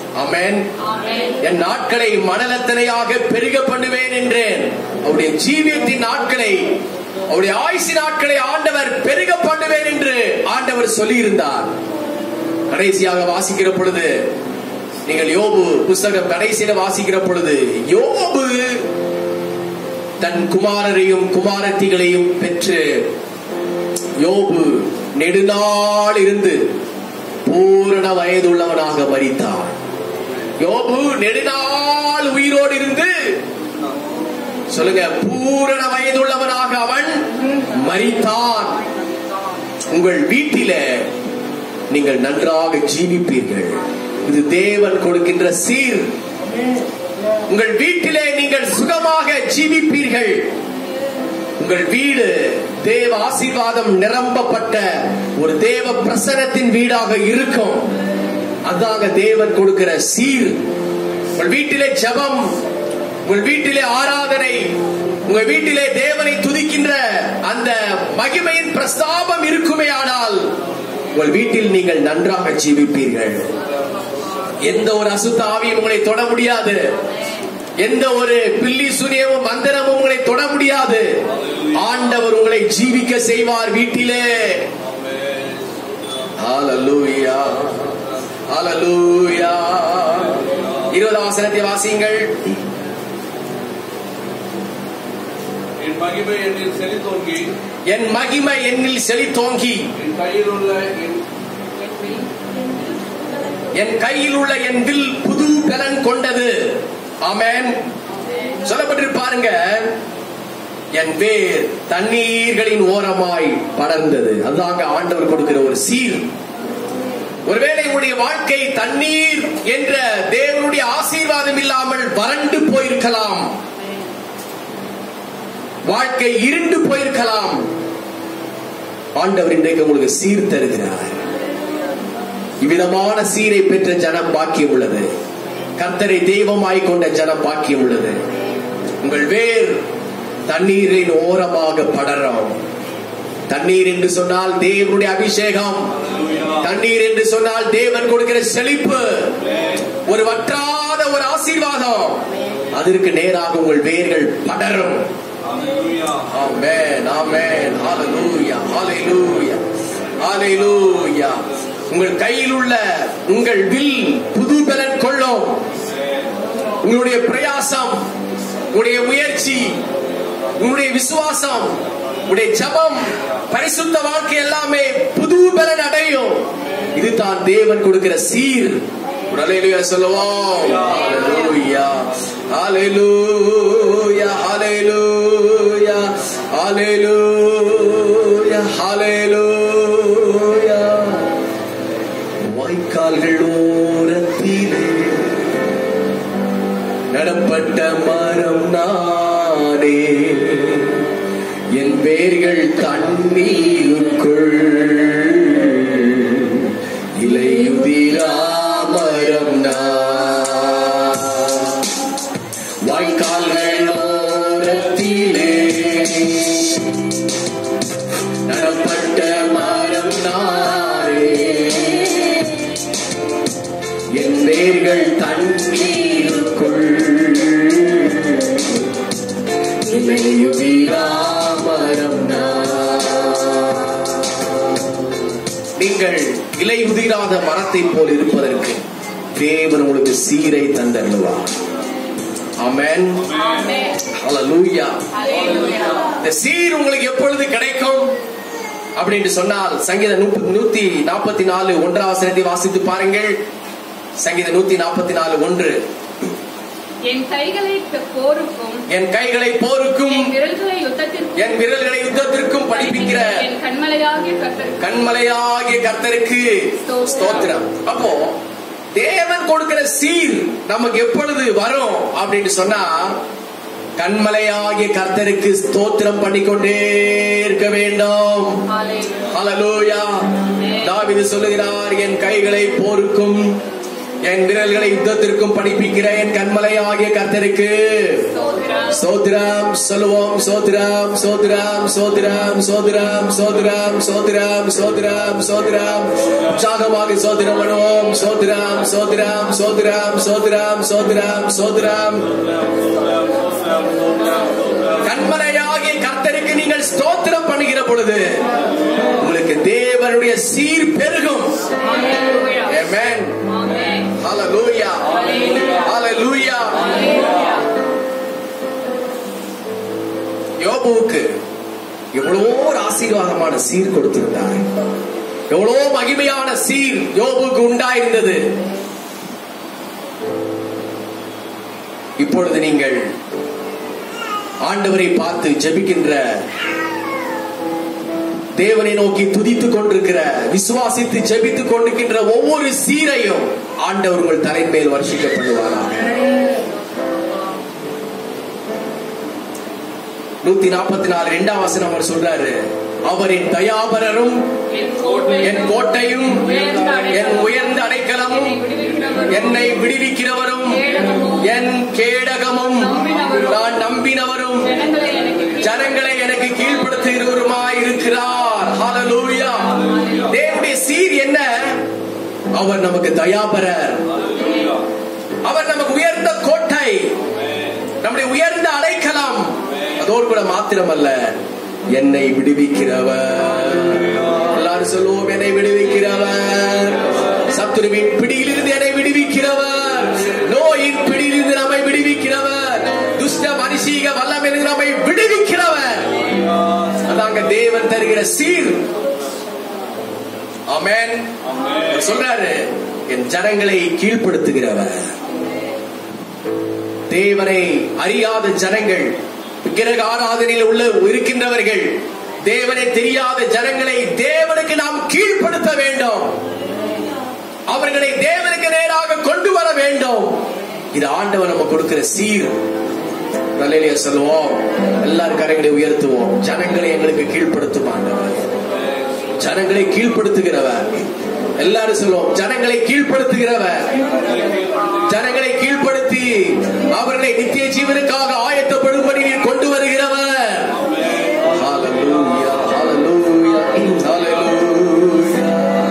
ஆமென். ஆமென். என் நாட்களை மணலத்தனையாக பெருக பண்ணுவேன் என்றேன். அவருடைய ஜீவியத்தின் நாட்களை, அவருடைய ஆயுசு நாட்களை ஆண்டவர் பெருக பண்ணுவேன் என்று ஆண்டவர் சொல்லி இருந்தார். கடைசியாக வாசிக்கிற பொழுது, நீங்கள் யோபு புஸ்தகம் கடைசியில வாசிக்கிற பொழுது, யோபு தன் குமாரரையும் குமாரத்திகளையும் பெற்று யோபு நெடுநாள் இருந்து பூரண வயதுள்ளவனாக மரித்தான். யோபு நெடுநாள் உயிரோடு இருந்து, சொல்லுங்க, பூரண வயதுள்ளவனாக அவன் மரித்தான். உங்கள் வீட்டில நீங்கள் நன்றாக ஜீவிப்பீர்கள். இது தேவன் கொடுக்கின்ற சீர். உங்கள் வீட்டிலே நீங்கள் சுகமாக ஜீவிப்பீர்கள். உங்கள் வீடு தேவ ஆசீர்வாதம் நிரம்பப்பட்ட ஒரு தேவ பிரசன்னத்தின் வீடாக இருக்கும். அதாக தேவன் கொடுக்கிற சீர். உங்கள் வீட்டிலே ஜெபம், உங்கள் வீட்டிலே ஆராதனை, உங்கள் வீட்டிலே தேவனை துதிக்கின்ற அந்த மகிமையின் பிரஸ்தாபம் இருக்குமே ஆனால் உங்கள் வீட்டில் நீங்கள் நன்றாக ஜீவிப்பீர்கள். எந்த ஒரு அசுத்த ஆவியும் உங்களை தொட முடியாது. எந்த ஒரு பில்லி சூனியமும் மந்திரமும் உங்களை தொட முடியாது. ஆண்டவர் உங்களை ஜீவிக்க செய்வார் வீட்டிலே. ஹல்லேலூயா, ஹல்லேலூயா. இருபதாம் வசனத்தை வாசியுங்கள். என் மகிமை என்னில் செழித்தோங்கி, என் மகிமை என்னில் செழித்தோங்கி, என் கையில் உள்ள என் என் கையில் உள்ள என் வில் புது பலன் கொண்டது. ஆமென். சொல்லப்பட்டிருப்பாருங்க, என் வேர் தண்ணீர்களின் ஓரமாய் படர்ந்தது. அதுதாங்க ஆண்டவர் கொடுக்கிற ஒரு சீர். ஒருவேளை உங்களுடைய வாழ்க்கை தண்ணீர் என்ற தேவனுடைய ஆசீர்வாதம் இல்லாமல் வறண்டு போயிருக்கலாம். வாழ்க்கை இருண்டு போயிருக்கலாம். ஆண்டவர் இன்றைக்கு உங்களுக்கு சீர் தருகிறார். இவ்விதமான சீரை பெற்ற ஜனம் பாக்கியம் உள்ளது. கர்த்தரை தெய்வமாய் கொண்ட ஜனம் பாக்கியம் உள்ளது. உங்கள் வேர் தண்ணீரின் ஓரமாக படரும். தண்ணீர் என்று சொன்னால் தேவனுடைய அபிஷேகம். தண்ணீர் என்று சொன்னால் தேவன் கொடுக்கிற செழிப்பு, ஒரு வற்றாத ஒரு ஆசீர்வாதம். அதற்கு நேராக உங்கள் வேர்கள் படரும். ஆமென், ஆமென். ஹல்லேலூயா, ஹல்லேலூயா, ஹல்லேலூயா. உங்கள் கையில் உள்ள உங்கள் வில் புது பலன் கொள்ளும். உங்களுடைய பிரயாசம், உங்களுடைய முயற்சி, உங்களுடைய விசுவாசம், உங்களுடைய ஜெபம், பரிசுத்த வாழ்க்கை எல்லாமே புது பலன் அடையும். இதுதான் தேவன் கொடுக்கிற சீர். ஹல்லேலூயா சொல்லுவோம். ஹல்லேலூயா, ஹல்லேலூயா, ஹல்லேலூயா, ஹல்லேலூயா, ஹல்லேலூயா. வாய்க்கால்கள் ஓரத்திலே நடப்பட்ட மரம் நானே, என் வேர்கள் தண்ணீருக்குள் இலையுதிரா மரம் நான். வாய்க்கால்கள் ஓரத்திலே நடப்பட்ட மரம் நானே, என் வேர்கள் தண்ணீருக்குள் இலையுதிரா மரம் நான். நீங்கள் இலை உதிராத மரத்தை போல் இருப்பதற்கு தேவன் உங்களுக்கு சீரை தந்தருளுவார். ஆமென், ஹல்லேலூயா. இந்த சீர் உங்களுக்கு எப்பொழுது கிடைக்கும் அப்படின்னு சொன்னால், சங்கீதம் நூத்தி நாற்பத்தி நாலு ஒன்றாம் வசனத்தை வாசித்து பாருங்கள். சங்கீதம் நூத்தி நாற்பத்தி நாலு ஒன்று. என் கைகளை போருக்கும் என் கைகளை போருக்கும் என் விரல்களை யுத்தத்திற்கும் என் விரல்களை யுத்தத்திற்கும் படிப்பிக்கிற என் கண்மலையாகிய கர்த்தருக்கு கண்மலையாகிய கர்த்தருக்கு ஸ்தோத்திரம். அப்போ தேவன் கொடுக்கிற சீர் நமக்கு எப்பொழுது வரும் அப்படின்னு சொன்னா, கண்மலையாகிய கர்த்தருக்கு ஸ்தோத்திரம் பண்ணிக்கொண்டே இருக்க வேண்டும். ஹல்லேலூயா. தாவீது சொல்லுகிறார், என் கைகளை போருக்கும் என் விரல்களை யுத்தத்திற்கும் படிப்பிக்கிற என் கண்மலையாகிய கர்த்தருக்கு சோத்ராம் சொல்லுவோம். சோத்ராம் சோத்ராம் சோத்ராம் சோத்ராம் சோத்ராம் சோத்ராம் சோத்ராம் சோத்ராம் உற்சாகமாக சோத்ரம் பண்ணுவோம். சோத்ராம் சோத்ராம் சோத்ராம் சோத்ராம் சோத்ராம் சோத்ராம். கண்மலையாகிய கர்த்தருக்கு நீங்கள் ஸ்தோத்திரம் பண்ணுகிற பொழுது உங்களுக்கு தேவனுடைய சீர் பெருகும். ஆமென். ஹalleluya. ஹalleluya. யோபுவுக்கு எவ்வளவோ ஒரு ஆசீர்வாதமான சீர் கொடுத்திருந்தார். எவ்வளவோ மகிமையான சீர் யோபுவுக்கு உண்டாயிருந்தது. இப்பொழுது நீங்கள் ஆண்டவரை பார்த்து ஜெபிக்கின்ற, தேவனை நோக்கி துதித்துக் கொண்டிருக்கிற, விசுவாசித்து ஜெபித்துக் கொண்டிருக்கின்ற ஒவ்வொரு சீரையும் ஆண்டவர் உங்கள் தலையின் மேல் வருஷிக்கப்படுவாராக. நூத்தி நாற்பத்தி நாலு இரண்டாம் வசனம் அவர் சொல்றாரு, அவரின் தயாபரரும் என் கோட்டையும் என் உயர்ந்த அடைக்கலமும் என்னை விடுவிக்கிறவரும் என் கேடகமும் நான் நம்பினவரும் ஜனங்களை எனக்கு கீழ்ப்படுத்துகிறவருமாய் இருக்கிறார். ஹalleluya. தேவனுடைய சீர் என்ன? அவர் நமக்கு தயாபரர், அவர் நமக்கு உயர்ந்த கோட்டை, நம்முடைய உயர்ந்த அடைக்கலம். அதோடு கூட மாத்திரமல்ல, என்னை விடுவிக்கிறவர். எல்லாரும் சொல்லுவோம், என்னை விடுவிக்கிறவர். சத்துருவின் பிடியிலிருந்து என்னை விடுவிக்கிறவர், நோயின் பிடியிலிருந்து நம்மை விடுவிக்கிறவர், துஷ்ட மனுஷீக வல்லமையிலிருந்து நம்மை விடுவிக்கிறவர். அதாங்க தேவன் தருகிற சீர். ஆமென். சொல்றாரு, என் ஜனங்களை கீழ்ப்படுத்துகிறவர். தேவனை அறியாத ஜனங்கள், விக்கிரக ஆராதனையில் உள்ள இருக்கின்றவர்கள், தேவனை தெரியாத ஜனங்களை தேவனுக்கு நாம் கீழ்ப்படுத்த வேண்டும். அவர்களை தேவனுக்கு நேராக கொண்டு வர வேண்டும். இது ஆண்டவர் நம்ம கொடுக்கிற சீர். நல்லையா சொல்லுவோம். எல்லாரும் கரங்களை உயர்த்துவோம். ஜனங்களை எங்களுக்கு கீழ்ப்படுத்தும் ஆண்டவர், ஜனங்களை கீழ்ப்படுத்துகிறவர். எல்லாரும் சொல்லுவோம், ஜனங்களை கீழ்ப்படுத்துகிறவர். ஜனங்களை கீழ்ப்படுத்தி அவர்களை நித்திய ஜீவனுக்காக ஆயத்தப்படும்படி நீர் கொண்டு வருகிறவர். ஹalleluya, ஹalleluya, ஹalleluya,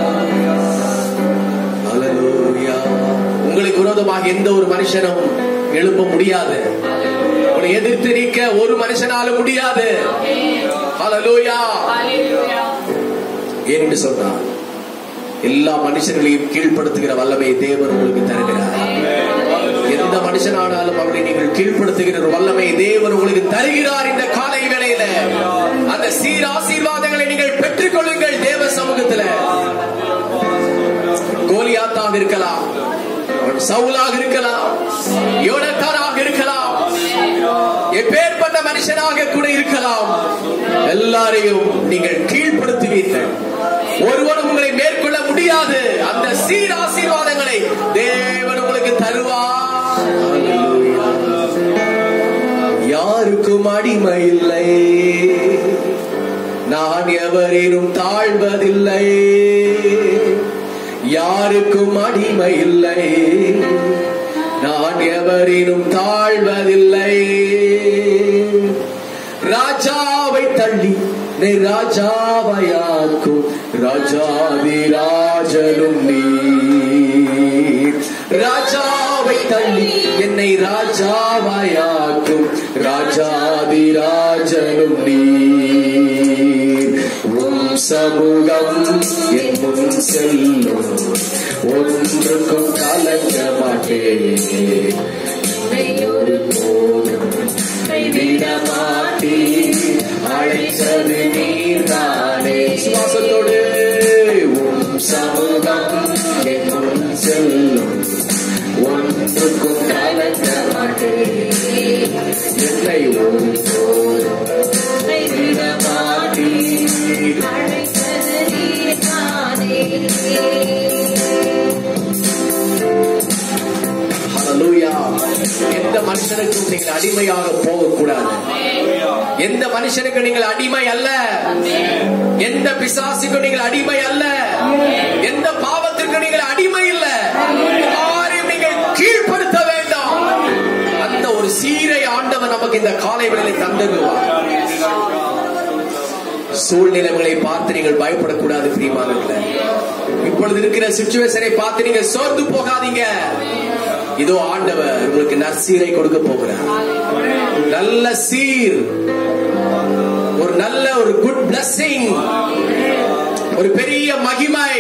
ஹalleluya. உங்களுக்கு விரோதமாக எந்த ஒரு மனுஷனும் எழும்ப முடியாது. உங்களை எதிர்த்து நிற்க ஒரு மனுஷனாலும் முடியாது. ஹalleluya. ஏன்னு சொன்னார், எல்லா மனுஷர்களையும் கீழ்ப்படுத்துகிற வல்லமை தேவன் உங்களுக்கு தருகிறார். எந்த மனுஷனானாலும் அவரை நீங்கள் கீழ்ப்படுத்துகிற வல்லமை தேவன் உங்களுக்கு தருகிறார். இந்த காலை வேளையில அந்த சீர் ஆசீர்வாதங்களை நீங்கள் பெற்றுக் கொள்ளுங்கள். தேவ சமூகத்தில் கோலியாத்தாக இருக்கலாம், அவன் சவுலாக இருக்கலாம், யோனத்தானாக இருக்கலாம், எப்பேற்பட்ட மனுஷனாக கூட இருக்கலாம். எல்லாரையும் நீங்கள் கீழ்ப்படுத்துவீர்கள். ஒருவரும் உங்களை மேற்கொள்ள முடியாது. அந்த சீர் ஆசீர்வாதங்களை தேவன் உங்களுக்கு தருவார். யாருக்கும் அடிமை இல்லை, நான் எவரேனும் தாழ்வதில்லை. யாருக்கும் அடிமை இல்லை, நான் எவரேனும் தாழ்வதில்லை. ராஜாவை தள்ளி நீ ராஜாவையாக்கும் ராஜாதி ராஜனும் நீ. ராஜாவை தள்ளி என்னை ராஜாவையாக்கும் ராஜாதி ராஜனும் நீ. உன் சமூகம் என் முன் செல்லும், ஒன்றுக்கும் கலங்க மாட்டேன். ஒரு போதும் விடமாட்டி அழைத்தது நீர்தானே. சுவாசத்தோடு உன் சமூகம் என் முன் செல்லும், ஒன்றுக்கும் கலங்க மாட்டேன். என்னை ஒரு போதும் விடமாட்டி அழைத்தது நீர்தானே. ஹல்லேலூயா. எந்த மனுஷனுக்கும் நீங்கள் அடிமையாக போகக்கூடாது. எந்த மனுஷனுக்கு நீங்கள் அடிமை அல்ல. எந்த பிசாசுக்கும் நீங்கள் அடிமை அல்ல. எந்த பாவத்திற்கு நீங்கள் அடிமை இல்ல. யாரையும் நீங்கள் கீழ்ப்படுத்த வேண்டாம். அந்த ஒரு சீரை ஆண்டவர் நமக்கு நமக்கு இந்த காலை வேளையில் தந்துடுவார். சூழ்நிலைகளை பார்த்து நீங்கள் பயப்படக்கூடாது பிரியமானவர்களே. இப்பொழுது இருக்கிற சிச்சுவேஷனை பார்த்து நீங்க சோர்ந்து போகாதீங்க. இதோ ஆண்டவர் உங்களுக்கு நற்சீரை கொடுக்க போகிறார். நல்ல சீர், ஒரு நல்ல ஒரு குட் பிளஸிங், ஒரு பெரிய மகிமை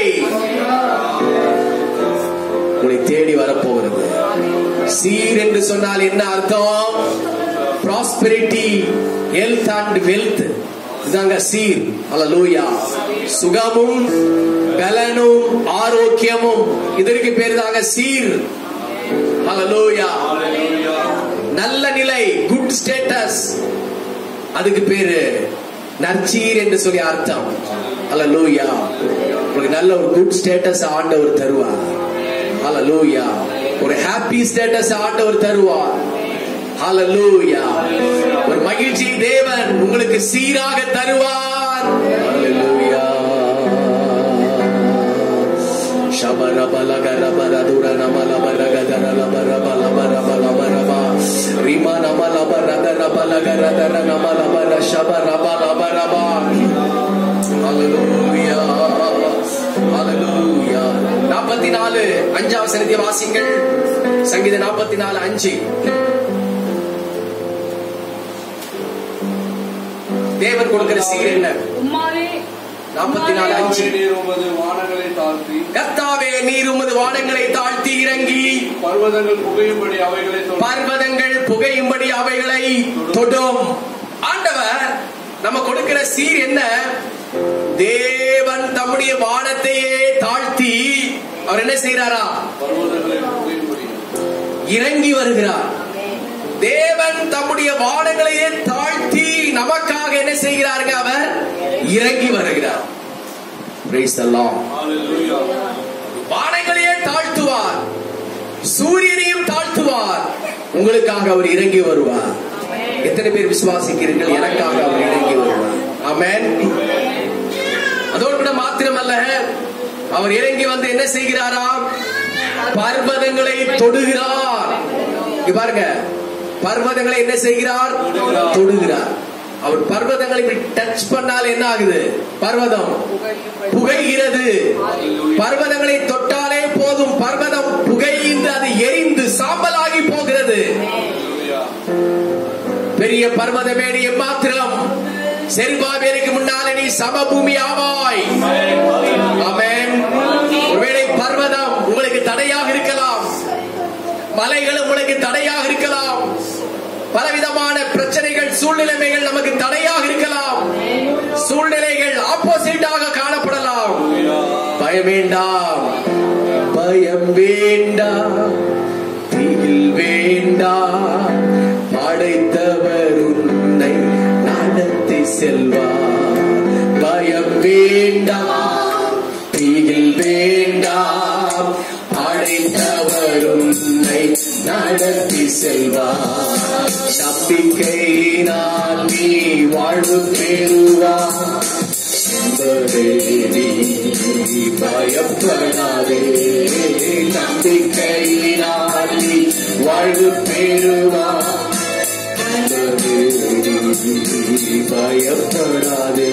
உங்களை தேடி வரப்போகிறது. சீர் என்று சொன்னால் என்ன அர்த்தம்? ப்ராஸ்பெரிட்டி, ஹெல்த் அண்ட் வெல்த், இதாங்க சீர். அல்லேலூயா. சுகமும் பலனும் ஆரோக்கியமும் இதற்கு பேர் தாங்க சீர். அல்லேலூயா. நல்ல நிலை, குட் ஸ்டேட்டஸ், அதுக்கு பேரு நற்சீர் என்று சொல்லி அர்த்தம். அல்லேலூயா. உங்களுக்கு நல்ல ஒரு குட் ஸ்டேட்டஸ் ஆண்டவர் தருவார். அல்லேலூயா. ஒரு ஹாப்பி ஸ்டேட்டஸ் ஆண்டவர் தருவார். அல்லேலூயா. ஒரு மகிழ்ச்சி தேவன் உங்களுக்கு சீராக தருவார். அல்லேலூயா. நாற்பத்தி நாலு அஞ்சாவது வசனத்தை வாசிங்கள். சங்கீதம் நாற்பத்தி நாலு அஞ்சு. தேவன் கொடுக்கிற சீர் என்ன? நாற்பத்தி நாலு அஞ்சு. கர்த்தாவே, நீர் உமது வானங்களை தாழ்த்தி இறங்கி பர்வதங்கள் புகையும்படி அவைகளை பர்வதங்கள் புகையும்படி அவைகளை தொடும். ஆண்டவர் நம்ம கொடுக்கிற சீர் என்ன? தேவன் தம்முடைய வானத்தையே தாழ்த்தி அவர் என்ன செய்யறாரா? இறங்கி வருகிறார். தேவன் தம்முடைய வானங்களையே தாழ்த்தி நமக்காக என்ன செய்கிறாருங்க? அவர் இறங்கி வருகிறார். Praise the Lord. வானங்களையே தாழ்த்துவார், சூரியனையும் தாழ்த்துவார். உங்களுக்காக அவர் இறங்கி வருவார். எத்தனை பேர் விசுவாசிக்கிறீர்கள்? எனக்காக அவர் இறங்கி வருவார். ஆமென். அதோடு கூட மாத்திரமல்ல, அவர் இறங்கி வந்து என்ன செய்கிறாரா? பர்வதங்களை தொடுகிறார். இங்க பாருங்க, பர்வதங்களை என்ன செய்கிறார்? தொடுகிறார். அவர் பர்வதங்களை டச் பண்ணால் என்ன ஆகுது? பர்வதம் புகைகிறது. பர்வதங்களை தொட்டாலே போதும், பர்வதம் புகைந்து அது எரிந்து சாம்பலாகி போகிறது. பெரிய பர்வதமேனி எம்மாத்திரம், செருபாபேலுக்கு முன்னாலே நீ சமபூமி ஆவாய். ஆமென். ஒருவேளை பர்வதம் உங்களுக்கு தடையாக இருக்கலாம், மலைகள் உங்களுக்கு தடையாக இருக்கலாம், பலவிதமான பிரச்சனைகள் சூழ்நிலைகள் நமக்கு தடையாக இருக்கலாம், சூழ்நிலைகள் ஆப்போசிட்டாக காணப்படலாம். பயம் வேண்டாம், பயம் வேண்டாம், திகில் வேண்டாம். படைத்தவர் உன்னை நடத்தி செல்வார். பயம் வேண்டாம், திகில் வேண்டாம். படைத்தவர் உன்னை நடத்தி செல்வார். நம்பிக்கையினால் நீ வாழ்வு பெறுவார். நீ பயப்படாதே, நம்பிக்கையினால் நீ வாழ்வு பெறுவார். பயப்படாதே.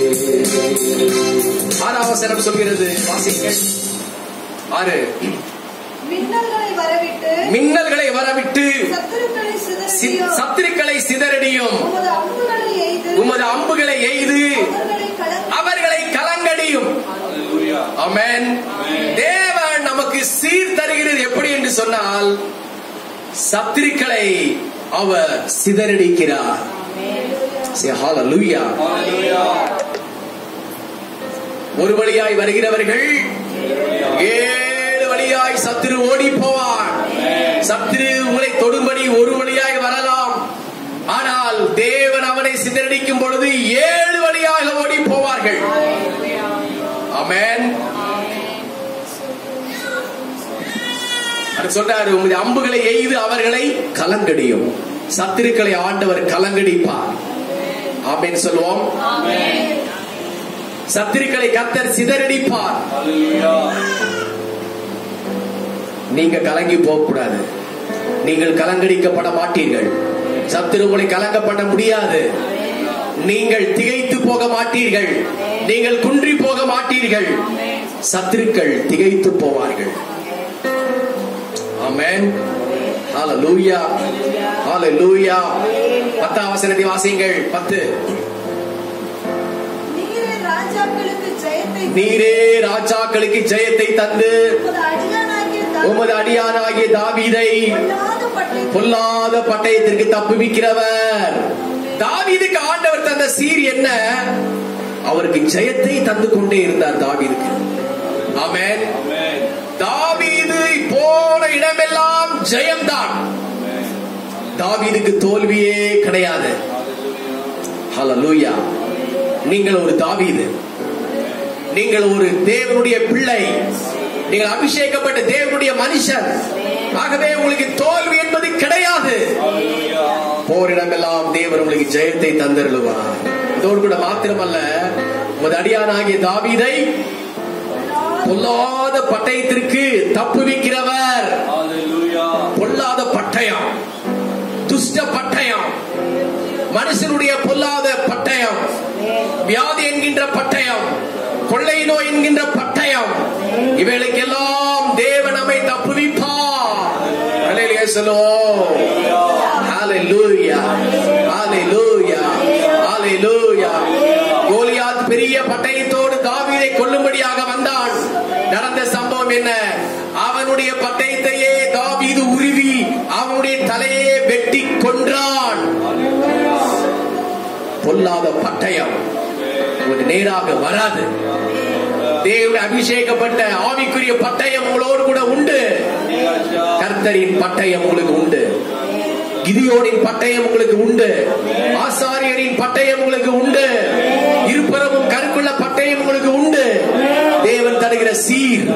ஆறாம் வசனம் சொல்கிறது, வாசிங்கள். ஆறு. மின்னல்களை வரவிட்டு மின்னல்களை வரவிட்டு சத்துருக்களை சிதறடியும் சத்துருக்களை சிதறடியும் உமது அம்புகளை எய்து உமது அம்புகளை எய்து அவர்களை கலங்க அவர்களை கலங்கடியும். ஆமென். தேவன் நமக்கு சீர் தருகிறது எப்படி என்று சொன்னால், சத்துருக்களை அவர் சிதறடிக்கிறார். ஹalleluya. ஒரு வழியாய் வருகிறவர்கள் ஏழு வழியாய் சத்துரு ஓடி போவார். சத்துரு உங்களை தொடும்படி ஒரு வழியாய் வரலாம், ஆனால் தேவன் அவனை சிதறடிக்கும் பொழுது ஏழு வழியாக ஓடி போவார்கள். ஆமென். சொல்றாரு, உமது அம்புகளை எய்து அவர்களை கலங்கடியும். சத்துருக்களை ஆண்டவர் கலங்கடிப்பார். ஆமென் சொல்வோம். சத்துருக்களை கர்த்தர் சிதறடிப்பார். நீங்க கலங்கி போக கூடாது. நீங்கள் கலங்கடிக்கப்பட மாட்டீர்கள். சத்துரு உங்களை கலங்க பண்ண முடியாது. நீங்கள் திகைத்து போக மாட்டீர்கள். நீங்கள் குன்றி போக மாட்டீர்கள். சத்துருக்கள் திகைத்து போவார்கள். ஆமென். ஹalleluya. ஹalleluya. பத்தாம் வசனத்தை வாசியுங்கள். பத்து. நீரே ராஜாக்களுக்கு ஜெயத்தை நீரே ராஜாக்களுக்கு ஜெயத்தை தந்து உமது அடியானாகிய தாவீதை பொல்லாத பட்டயத்திற்கு தப்புவிக்கிறவர். தாவீதுக்கு ஆண்டவர் தந்த சீர் என்ன? அவருக்கு ஜெயத்தை தந்து கொண்டே இருந்தார் தாவீதுக்கு. ஆமென். தாவீது போன இடமெல்லாம் ஜெயம்தான். தாவீதுக்கு தோல்வியே கிடையாது. ஹalleluya. நீங்கள் ஒரு தாவீது. நீங்கள் ஒரு தேவனுடைய பிள்ளை. நீங்கள் அபிஷேகப்பட்ட தேவனுடைய மனுஷன். ஆகவே உங்களுக்கு தோல்வி என்பது கிடையாது. போரிடமெல்லாம் தேவன் உங்களுக்கு ஜெயத்தை தந்தருளுவார். இதோடு கூட மாத்திரமல்ல, உமது அடியானாகிய தாவீதை பொல்லாத பட்டயத்திற்கு தப்புவிக்கிறவர். பொல்லாத பட்டயம், துஷ்ட பட்டயம், மனுஷனுடைய பொல்லாத பட்டயம், வியாதி என்கின்ற பட்டயம், கொள்ளை நோய் என்கின்ற பட்டயம், இவைகளுக்கெல்லாம் தேவன் நம்மை தப்புவிப்பார். ஹல்லேலூயா சொல்லுவோம். ஹல்லேலூயா. ஹல்லேலூயா. ஹல்லேலூயா. கோலியாத் பெரிய பட்டயத்தோடு தாவீதை கொல்லும்படியாக வந்தான். நடந்த சம்பவம் என்ன? அவனுடைய பட்டயத்தையே தாவீது உருவி அவனுடைய தலையே வெட்டி கொன்றான். பொல்லாத பட்டயம் உங்களுக்கு நேராக வராது. தேவனுடைய அபிஷேகப்பட்ட ஆவிக்குரிய பட்டயம் உங்களோடு கூட உண்டு. கர்த்தரின் பட்டயம் உங்களுக்கு உண்டு. கிதியோனின் பட்டயம் உங்களுக்கு உண்டு. ஆசாரியரின் பட்டயம் உங்களுக்கு உண்டு. இருபுறமும் கருக்குள்ள பட்டயம் உங்களுக்கு உண்டு. தேவன் தருகிற சீர்,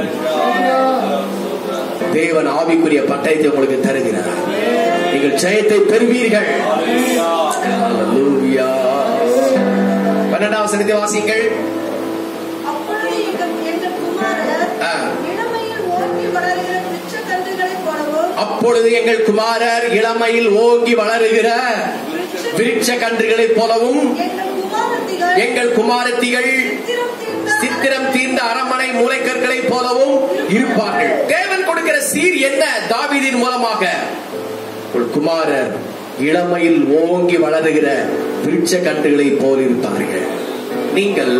தேவன் ஆவிக்குரிய பட்டயத்தை உங்களுக்கு தருகிறார். நீங்கள் ஜெயத்தை பெறுவீர்கள். ஹல்லேலூயா. பன்னிரண்டாம் வசனத்தை வாசியுங்கள். அப்பொழுது எங்கள் குமாரர் இளமையில் ஓங்கி வளருகிற விருட்சக்கன்றுகளைப் போலவும் அப்பொழுது எங்கள் குமாரர் இளமையில் ஓங்கி வளருகிற விருட்ச கன்றுகளைப் போலவும் எங்கள் குமாரத்திகள் சித்திரம் தீர்ந்த அரண்மனை மூலைக்கற்களைப் போலவும் இருப்பார்கள். தேவன் கொடுக்கிற சீர் என்ன? தாவீதின் மூலமாக குமாரர் இளமையில் ஓங்கி வளருகிற விருட்ச கன்றுகளைப் போல் இருப்பார்கள். நீங்கள்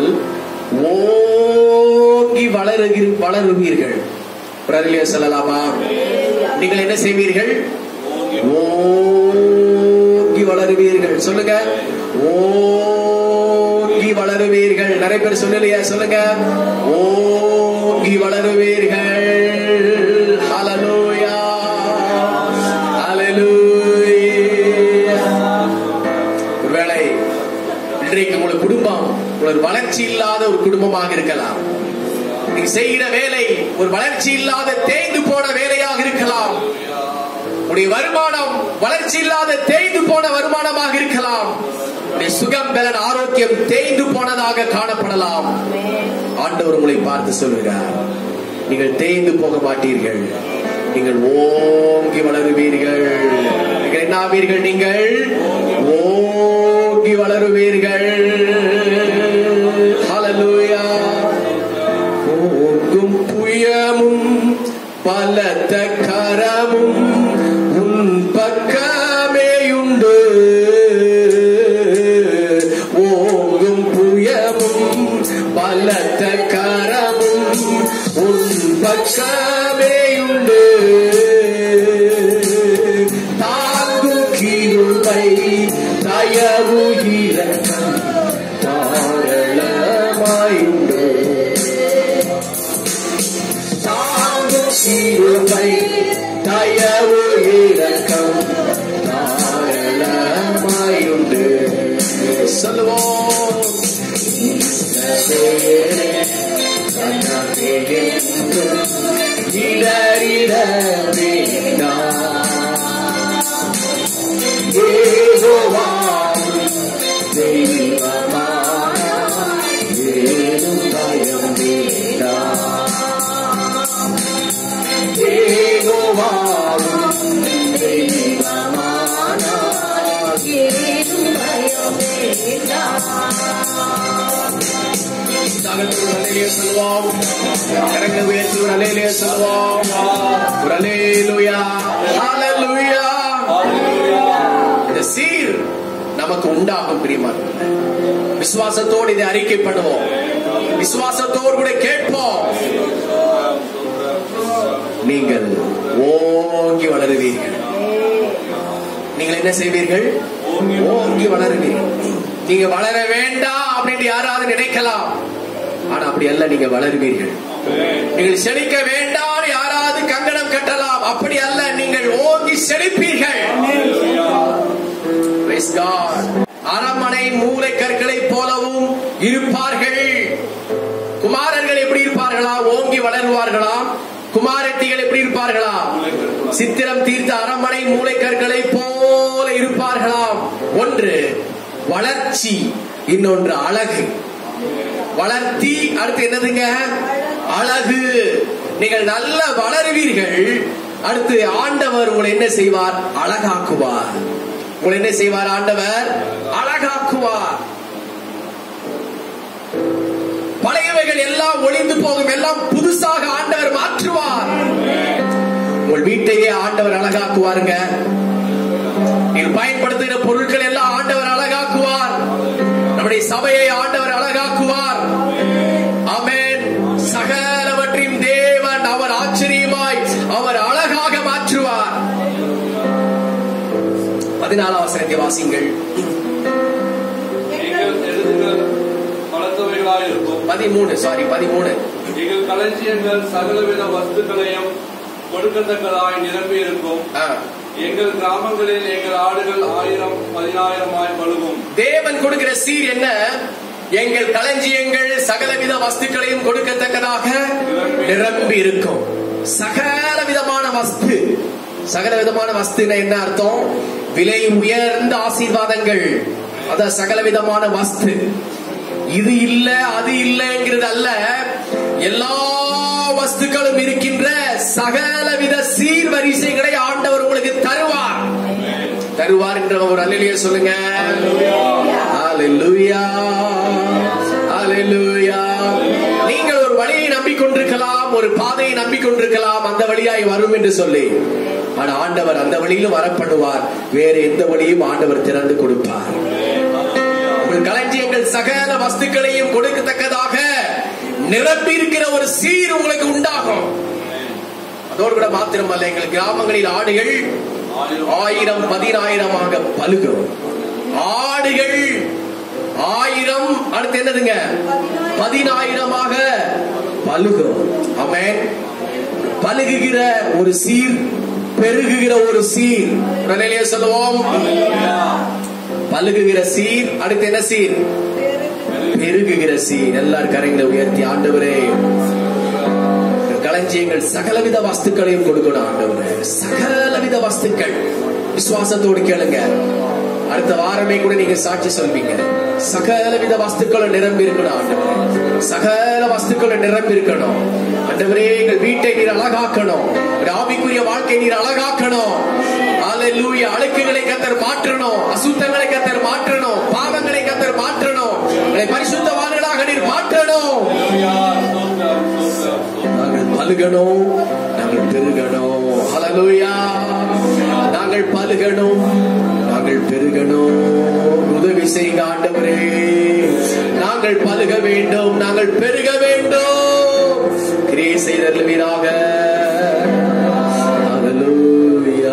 ஓங்கி வளருகிற வளருவீர்கள். சொல்லலாமா? நீங்கள் என்ன செய்வீர்கள்? ஓங்கி வளருவீர்கள். சொல்லுங்க. ஓங்கி வளருவீர்கள். நிறைய பேர் சொல்லலையா? சொல்லுங்க. ஓங்கி வளருவீர்கள். ஹல்லேலூயா. ஹல்லேலூயா. ஒருவேளை இன்றைக்கு உங்கள் குடும்பம் ஒரு வளர்ச்சி இல்லாத ஒரு குடும்பமாக இருக்கலாம். நீங்க செய்கிற வேலை ஒரு வளர்ச்சி இல்லாத தேய்ந்து போன வேலையாக இருக்கலாம். உடைய வருமானம் வளர்ச்சி இல்லாத தேய்ந்து போன வருமானமாக இருக்கலாம். உடைய சுகம் பலன் ஆரோக்கியம் தேய்ந்து போனதாக காணப்படலாம். ஆண்டவர் உங்களை பார்த்து சொல்கிறார், நீங்கள் தேய்ந்து போக மாட்டீர்கள். நீங்கள் ஓங்கி வளருவீர்கள். நீங்கள் என்ன ஆவீர்கள்? நீங்கள் ஓங்கி வளருவீர்கள். ஹல்லேலூயா. ஓங்கும் புயமும் பலத்த கரமும் உன் பக்கமேயுண்டு. ஓங்கும் புயமும் பலத்த கரமும் உன் பக்கமேயுண்டு. தாங்கும் கிருபை தயவு இரக்கம் தாராளமாயுண்டு. தாங்கும் கிருபை தயவு இரக்கம் தாராளமாயுண்டு. சொல்லுவோம். இடறிட வேண்டாம். யெகோவாவும் தெய்வமானாய் ஏதும் பயம் வேண்டாம். யெகோவாவும் தெய்வமானாய் உற்சாகத்தோடு ஒரு அல்லேலூயா சொல்லுவோம். கரங்களை உயர்த்தி ஒரு அல்லேலூயா சொல்லுவோம். ஒரு அல்லேலூயா, ஹல்லேலூயா. இந்த சீர் நமக்கு உண்டாகும் பிரியமானவர்களே. விசுவாசத்தோடு இதை அறிக்கை பண்ணுவோம். விசுவாசத்தோடு கூட கேட்போம். நீங்கள் ஓங்கி வளருவீர்கள். நீங்கள் என்ன செய்வீர்கள்? ஓங்கி வளருவீர்கள். நீங்க வளர வேண்டாம் அப்படின்னு யாராவது நினைக்கலாம். ஆனா அப்படி அல்ல, நீங்க வளருவீர்கள். நீங்கள் செழிக்க வேண்டாம் யாராவது கங்கணம் கட்டலாம். அப்படி அல்ல, நீங்கள் ஓங்கி செழிப்பீர்கள். Praise God. அரண்மனை மூலை கற்களை போலவும் இருப்பார்கள். குமாரர்கள் எப்படி இருப்பார்களா? ஓங்கி வளருவார்களா? குமாரத்திகள் எப்படி இருப்பார்களா? சித்திரம் தீர்த்த அரண்மனை மூலை கற்களை போல இருப்பார்களாம். ஒன்று வளர்ச்சி, இன்னொன்று அழகு. வளர்த்தி, அடுத்து என்னதுங்க? அழகு. நீங்கள் நல்ல வளருவீர்கள். அடுத்து ஆண்டவர் உங்களை என்ன செய்வார்? அழகாக்குவார். உங்களை என்ன செய்வார்? ஆண்டவர் அழகாக்குவார். பழையவைகள் எல்லாம் ஒளிந்து போகும், எல்லாம் புதுசாக ஆண்டவர் மாற்றுவார். உங்கள் வீட்டையே ஆண்டவர் அழகாக்குவாருங்க. நீங்கள் பயன்படுத்துகிற பொருட்கள் எல்லாம் ஆண்டவர் அழகாக்குவார். நம்முடைய சபையை ஆண்டவர் அழகாக்குவார். ஆமென். சகலவற்றின் தேவன் அவர் ஆச்சரியமாய் அவர் அழகாக மாற்றுவார். பதினாலாம் வசனத்தை வாசிங்கள். பதிமூணு சாரி பதிமூணு எங்கள் களஞ்சியங்கள் சகலவித வஸ்துக்களையும் கொடுக்கத்தக்கதாய் நிரம்பி இருக்கும். எங்கள் கிராமங்களில் எங்கள் ஆடுகள் ஆயிரம் பதினாயிரமாய் பழுகும். தேவன் கொடுக்கிற சீர் என்ன? எங்கள் களஞ்சியங்கள் சகலவித வஸ்துக்களையும் கொடுக்கத்தக்கதாக நிரம்பி இருக்கும். சகல விதமான வஸ்து. சகல விதமான வஸ்துன்னா என்ன அர்த்தம்? விலை உயர்ந்த ஆசீர்வாதங்கள். அத சகல விதமான வஸ்து. இது இல்ல அது இல்லங்கிறது அல்ல, எல்லா வஸ்துக்களும் இருக்கின்ற சகலவித சீர்வரிசைகளை ஆண்டவர் உங்களுக்கு தருவார். தருவார் என்ற ஒரு அல்லேலூயா சொல்லுங்க. அல்லேலூயா, அல்லேலூயா. நீங்கள் ஒரு வழியை நம்பிக்கொண்டிருக்கலாம், ஒரு பாதையை நம்பிக்கொண்டிருக்கலாம், அந்த வழியாய் வரும் என்று சொல்லி. ஆனா ஆண்டவர் அந்த வழியிலும் வரப்படுவார். வேற எந்த வழியும் ஆண்டவர் திறந்து கொடுப்பார். உங்கள் களஞ்சியங்கள் சகல வஸ்துக்களையும் கொடுக்கத்தக்கதாக நிரப்பி இருக்கிற ஒரு சீர் உங்களுக்கு உண்டாகும். அதோடு கூட மாத்திரமல்ல, எங்கள் கிராமங்களில் ஆடுகள் ஆயிரம் பதினாயிரமாக பலுகும். ஆடுகள் ஆயிரம், அடுத்து என்னதுங்க? பதினாயிரமாக பலுகும். ஆமென். பலுகுகிற ஒரு சீர், பெருகுகிற ஒரு சீர். உடனே சொல்லுவோம். பலுகுகிற சீர், அடுத்து என்ன சீர்? பெருகுகிற சீர். எல்லாரும் கரங்களை உயர்த்தி ஆண்டவரே களஞ்சியங்கள் சகலவித வஸ்துக்களையும் கொடுக்கணும் ஆண்டவரே. சகலவித வஸ்துக்கள். விசுவாசத்தோடு கேளுங்க. அடுத்த வாரமே கூட நீங்க சாட்சி சொல்வீங்க. சகலவித வஸ்துக்களும் நிரம்பி இருக்கணும் ஆண்டவரே. சகல வஸ்துக்களும் நிரம்பி இருக்கணும் ஆண்டவரே. எங்கள் வீட்டை நீர் அழகாக்கணும். ஆவிக்குரிய வாழ்க்கை நீர் அழகாக்கணும். அல்லேலூயா. அழுக்குகளை கர்த்தர் மாற்றணும். அசுத்தங்களை கர்த்தர் மாற்றணும். பாவங்களை கர்த்தர் மாற்றணும். பரிசுத்தவான்களாக நீர் மாற்றணும். நாங்கள் பலுகணும், நாங்கள் பெருகணும். அல்லேலூயா. நாங்கள் பலுகணும், நாங்கள் பெருகணும். உதவி செய்யுங்க ஆண்டவரே. நாங்கள் பலுக வேண்டும், நாங்கள் பெருக வேண்டும். கிரியை செய்தருளுவீராக. அல்லேலூயா,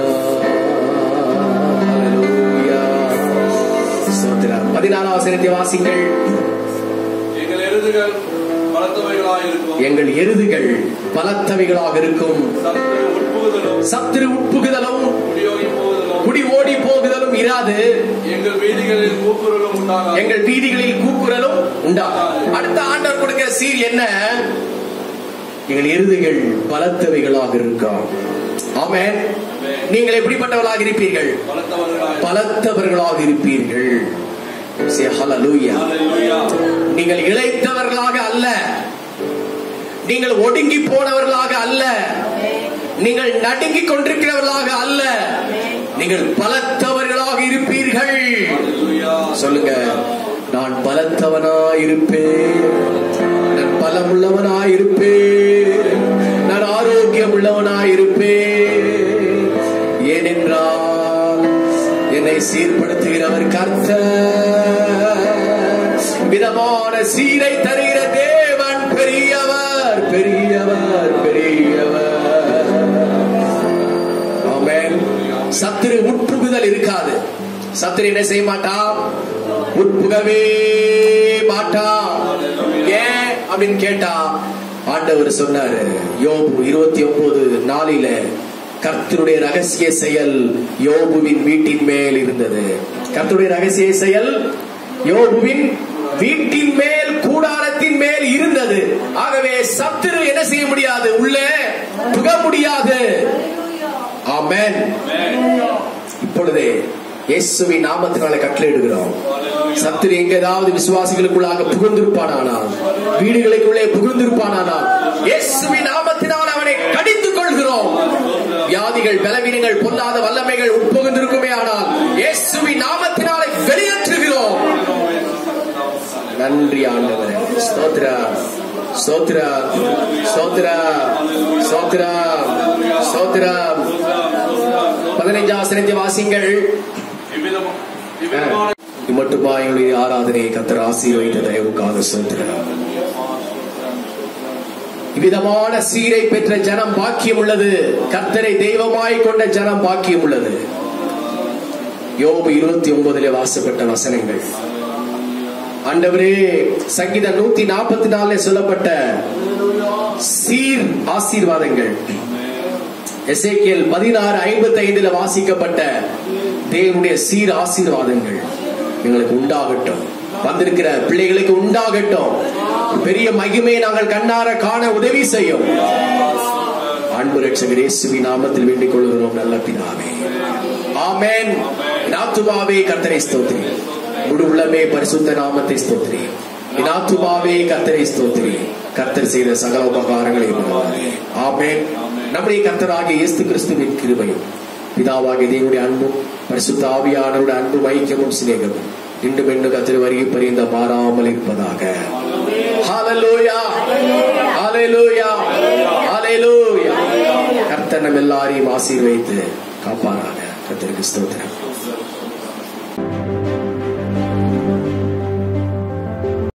அல்லேலூயா. ஸ்தோத்திரம். பதினாறாம் வசனத்தை வாசிங்கள். எங்கள் எருதுகள் பலத்தவைகளாக இருக்கும். எங்கள் எருதுகள் பலத்தவைகளாக இருக்கும். சத்துரு உட்புகுதலும் குடி ஓடி போகுதலும் இராது. எங்கள் வீதிகளில் கூக்குரலும் உண்டாகாது. எங்கள் வீதிகளில் கூக்குரலும் உண்டாகாது. அடுத்த ஆண்டவர் கொடுக்கிற சீர் என்ன? எங்கள் எருதுகள் பலத்தவைகளாக இருக்கும். ஆமென். நீங்கள் எப்படிப்பட்டவர்களாக இருப்பீர்கள்? பலத்தவர்களாக இருப்பீர்கள். ஹல்லேலூயா. நீங்கள் இளைத்தவர்களாக அல்ல, நீங்கள் ஒடுங்கி போனவர்களாக அல்ல, நீங்கள் நடுங்கிக் கொண்டிருக்கிறவர்களாக அல்ல, நீங்கள் பலத்தவர்களாக இருப்பீர்கள். சொல்லுங்க, நான் நான் பலத்தவனாயிருப்பேன், நான் பலமுள்ளவனாயிருப்பேன், நான் ஆரோக்கியம் உள்ளவனாயிருப்பேன். ஏனென்றால் என்னை சீர்படுத்துகிறவர் கர்த்தர், விதமான சீரை தருகிற தேவன் பெரியவர், பெரியவர், பெரியவர். ஆமென். சத்துரு உட்புகுதல் இருக்காது. சத்துரு என்ன செய்ய மாட்டான்? உட்புகவே மாட்டான். ஏன் அப்படின்னு கேட்டா ஆண்டவர் சொன்னாரு யோபு இருபத்தி ஒன்பது நாளில, கர்த்தருடைய ரகசிய செயல் யோபுவின் வீட்டின் மேல் இருந்தது. கர்த்தருடைய ரகசிய செயல் யோபுவின் வீட்டின் மேல், கூடாரத்தின் மேல் இருந்தது. ஆகவே சத்துரு என்ன செய்ய முடியாது? உள்ளே புக முடியாது. ஆமென். இப்பொழுதே இயேசுவின் நாமத்தினாலே கட்டளையிடுகிறோம், சத்துரு எங்கேயாவது விசுவாசிகளுக்குள்ளாக புகுந்திருப்பானானால், வீடுகளுக்குள்ளே புகுந்திருப்பானானால், இயேசுவின் நாமத்தினால் அவனை கடித்துக் கொள்கிறோம். வியாதிகள், பலவீனங்கள், பொல்லாத வல்லமைகள் உட்புகுந்திருக்குமே ஆனால் இயேசுவின் நாமத்தினாலே வெளியேற்றுகிறோம். நன்றி ஆண்டவரே. ஸ்தோத்திரம், ஸ்தோத்திரம், ஸ்தோத்திரம், ஸ்தோத்திரம், ஸ்தோத்திரம். பதினைஞ்சாம் வசனத்தை வாசிங்கள். மட்டுமா எங்களுடைய ஆராதனையை கர்த்தர் ஆசீர்வதித்த தயவுக்காக ஸ்தோத்திரம். இவ்விதமான சீரை பெற்ற ஜனம் பாக்கியம் உள்ளது. கர்த்தரை தெய்வமாய் கொண்ட ஜனம் பாக்கியம் உள்ளது. யோபு இருபத்தி ஒன்பதிலே வாசப்பட்ட வசனங்கள். ஆண்டவரே, சங்கீதம் நூத்தி நாற்பத்தி நாலுல சொல்லப்பட்ட சீர் ஆசீர்வாதங்கள், எசேக்கியேல் பதினாறு ஐம்பத்தி ஐந்துல வாசிக்கப்பட்ட தேவனுடைய சீர் ஆசீர்வாதங்கள் எங்களுக்கு உண்டாகட்டும். வந்திருக்கிற பிள்ளைகளுக்கு உண்டாகட்டும். பெரிய மகிமையை நாங்கள் கண்ணார காண உதவி செய்யும். அன்பு ரட்சகர் இயேசுவின் நாமத்தில் வேண்டிக் கொள்கிறோம் நல்ல பிதாவே. ஆமென். ஆத்துமாவே கர்த்தரை ஸ்தோத்திரி, முழு உள்ளமே பரிசுத்த நாமத்தை ஸ்தோத்திரி. என் ஆத்துமாவே கர்த்தரை ஸ்தோத்திரி, கர்த்தர் செய்த சகல உபகாரங்களை மறவாதே. ஆமென். நம்முடைய கர்த்தராகிய இயேசு கிறிஸ்துவின் கிருபையும், பிதாவாகிய தேவனுடைய அன்பும், பரிசுத்த ஆவியானவருடைய அன்பும், ஐக்கியமும், சிநேகமும் இன்றும் என்று கர்த்தர் வருகை பரிந்த மாறாமல் இருப்பதாக. ஹல்லேலூயா, ஹல்லேலூயா, ஹல்லேலூயா. கர்த்தர் நம்ம எல்லாரையும் ஆசீர்வதித்து காப்பாராக. கர்த்தருக்கு ஸ்தோத்திரம்.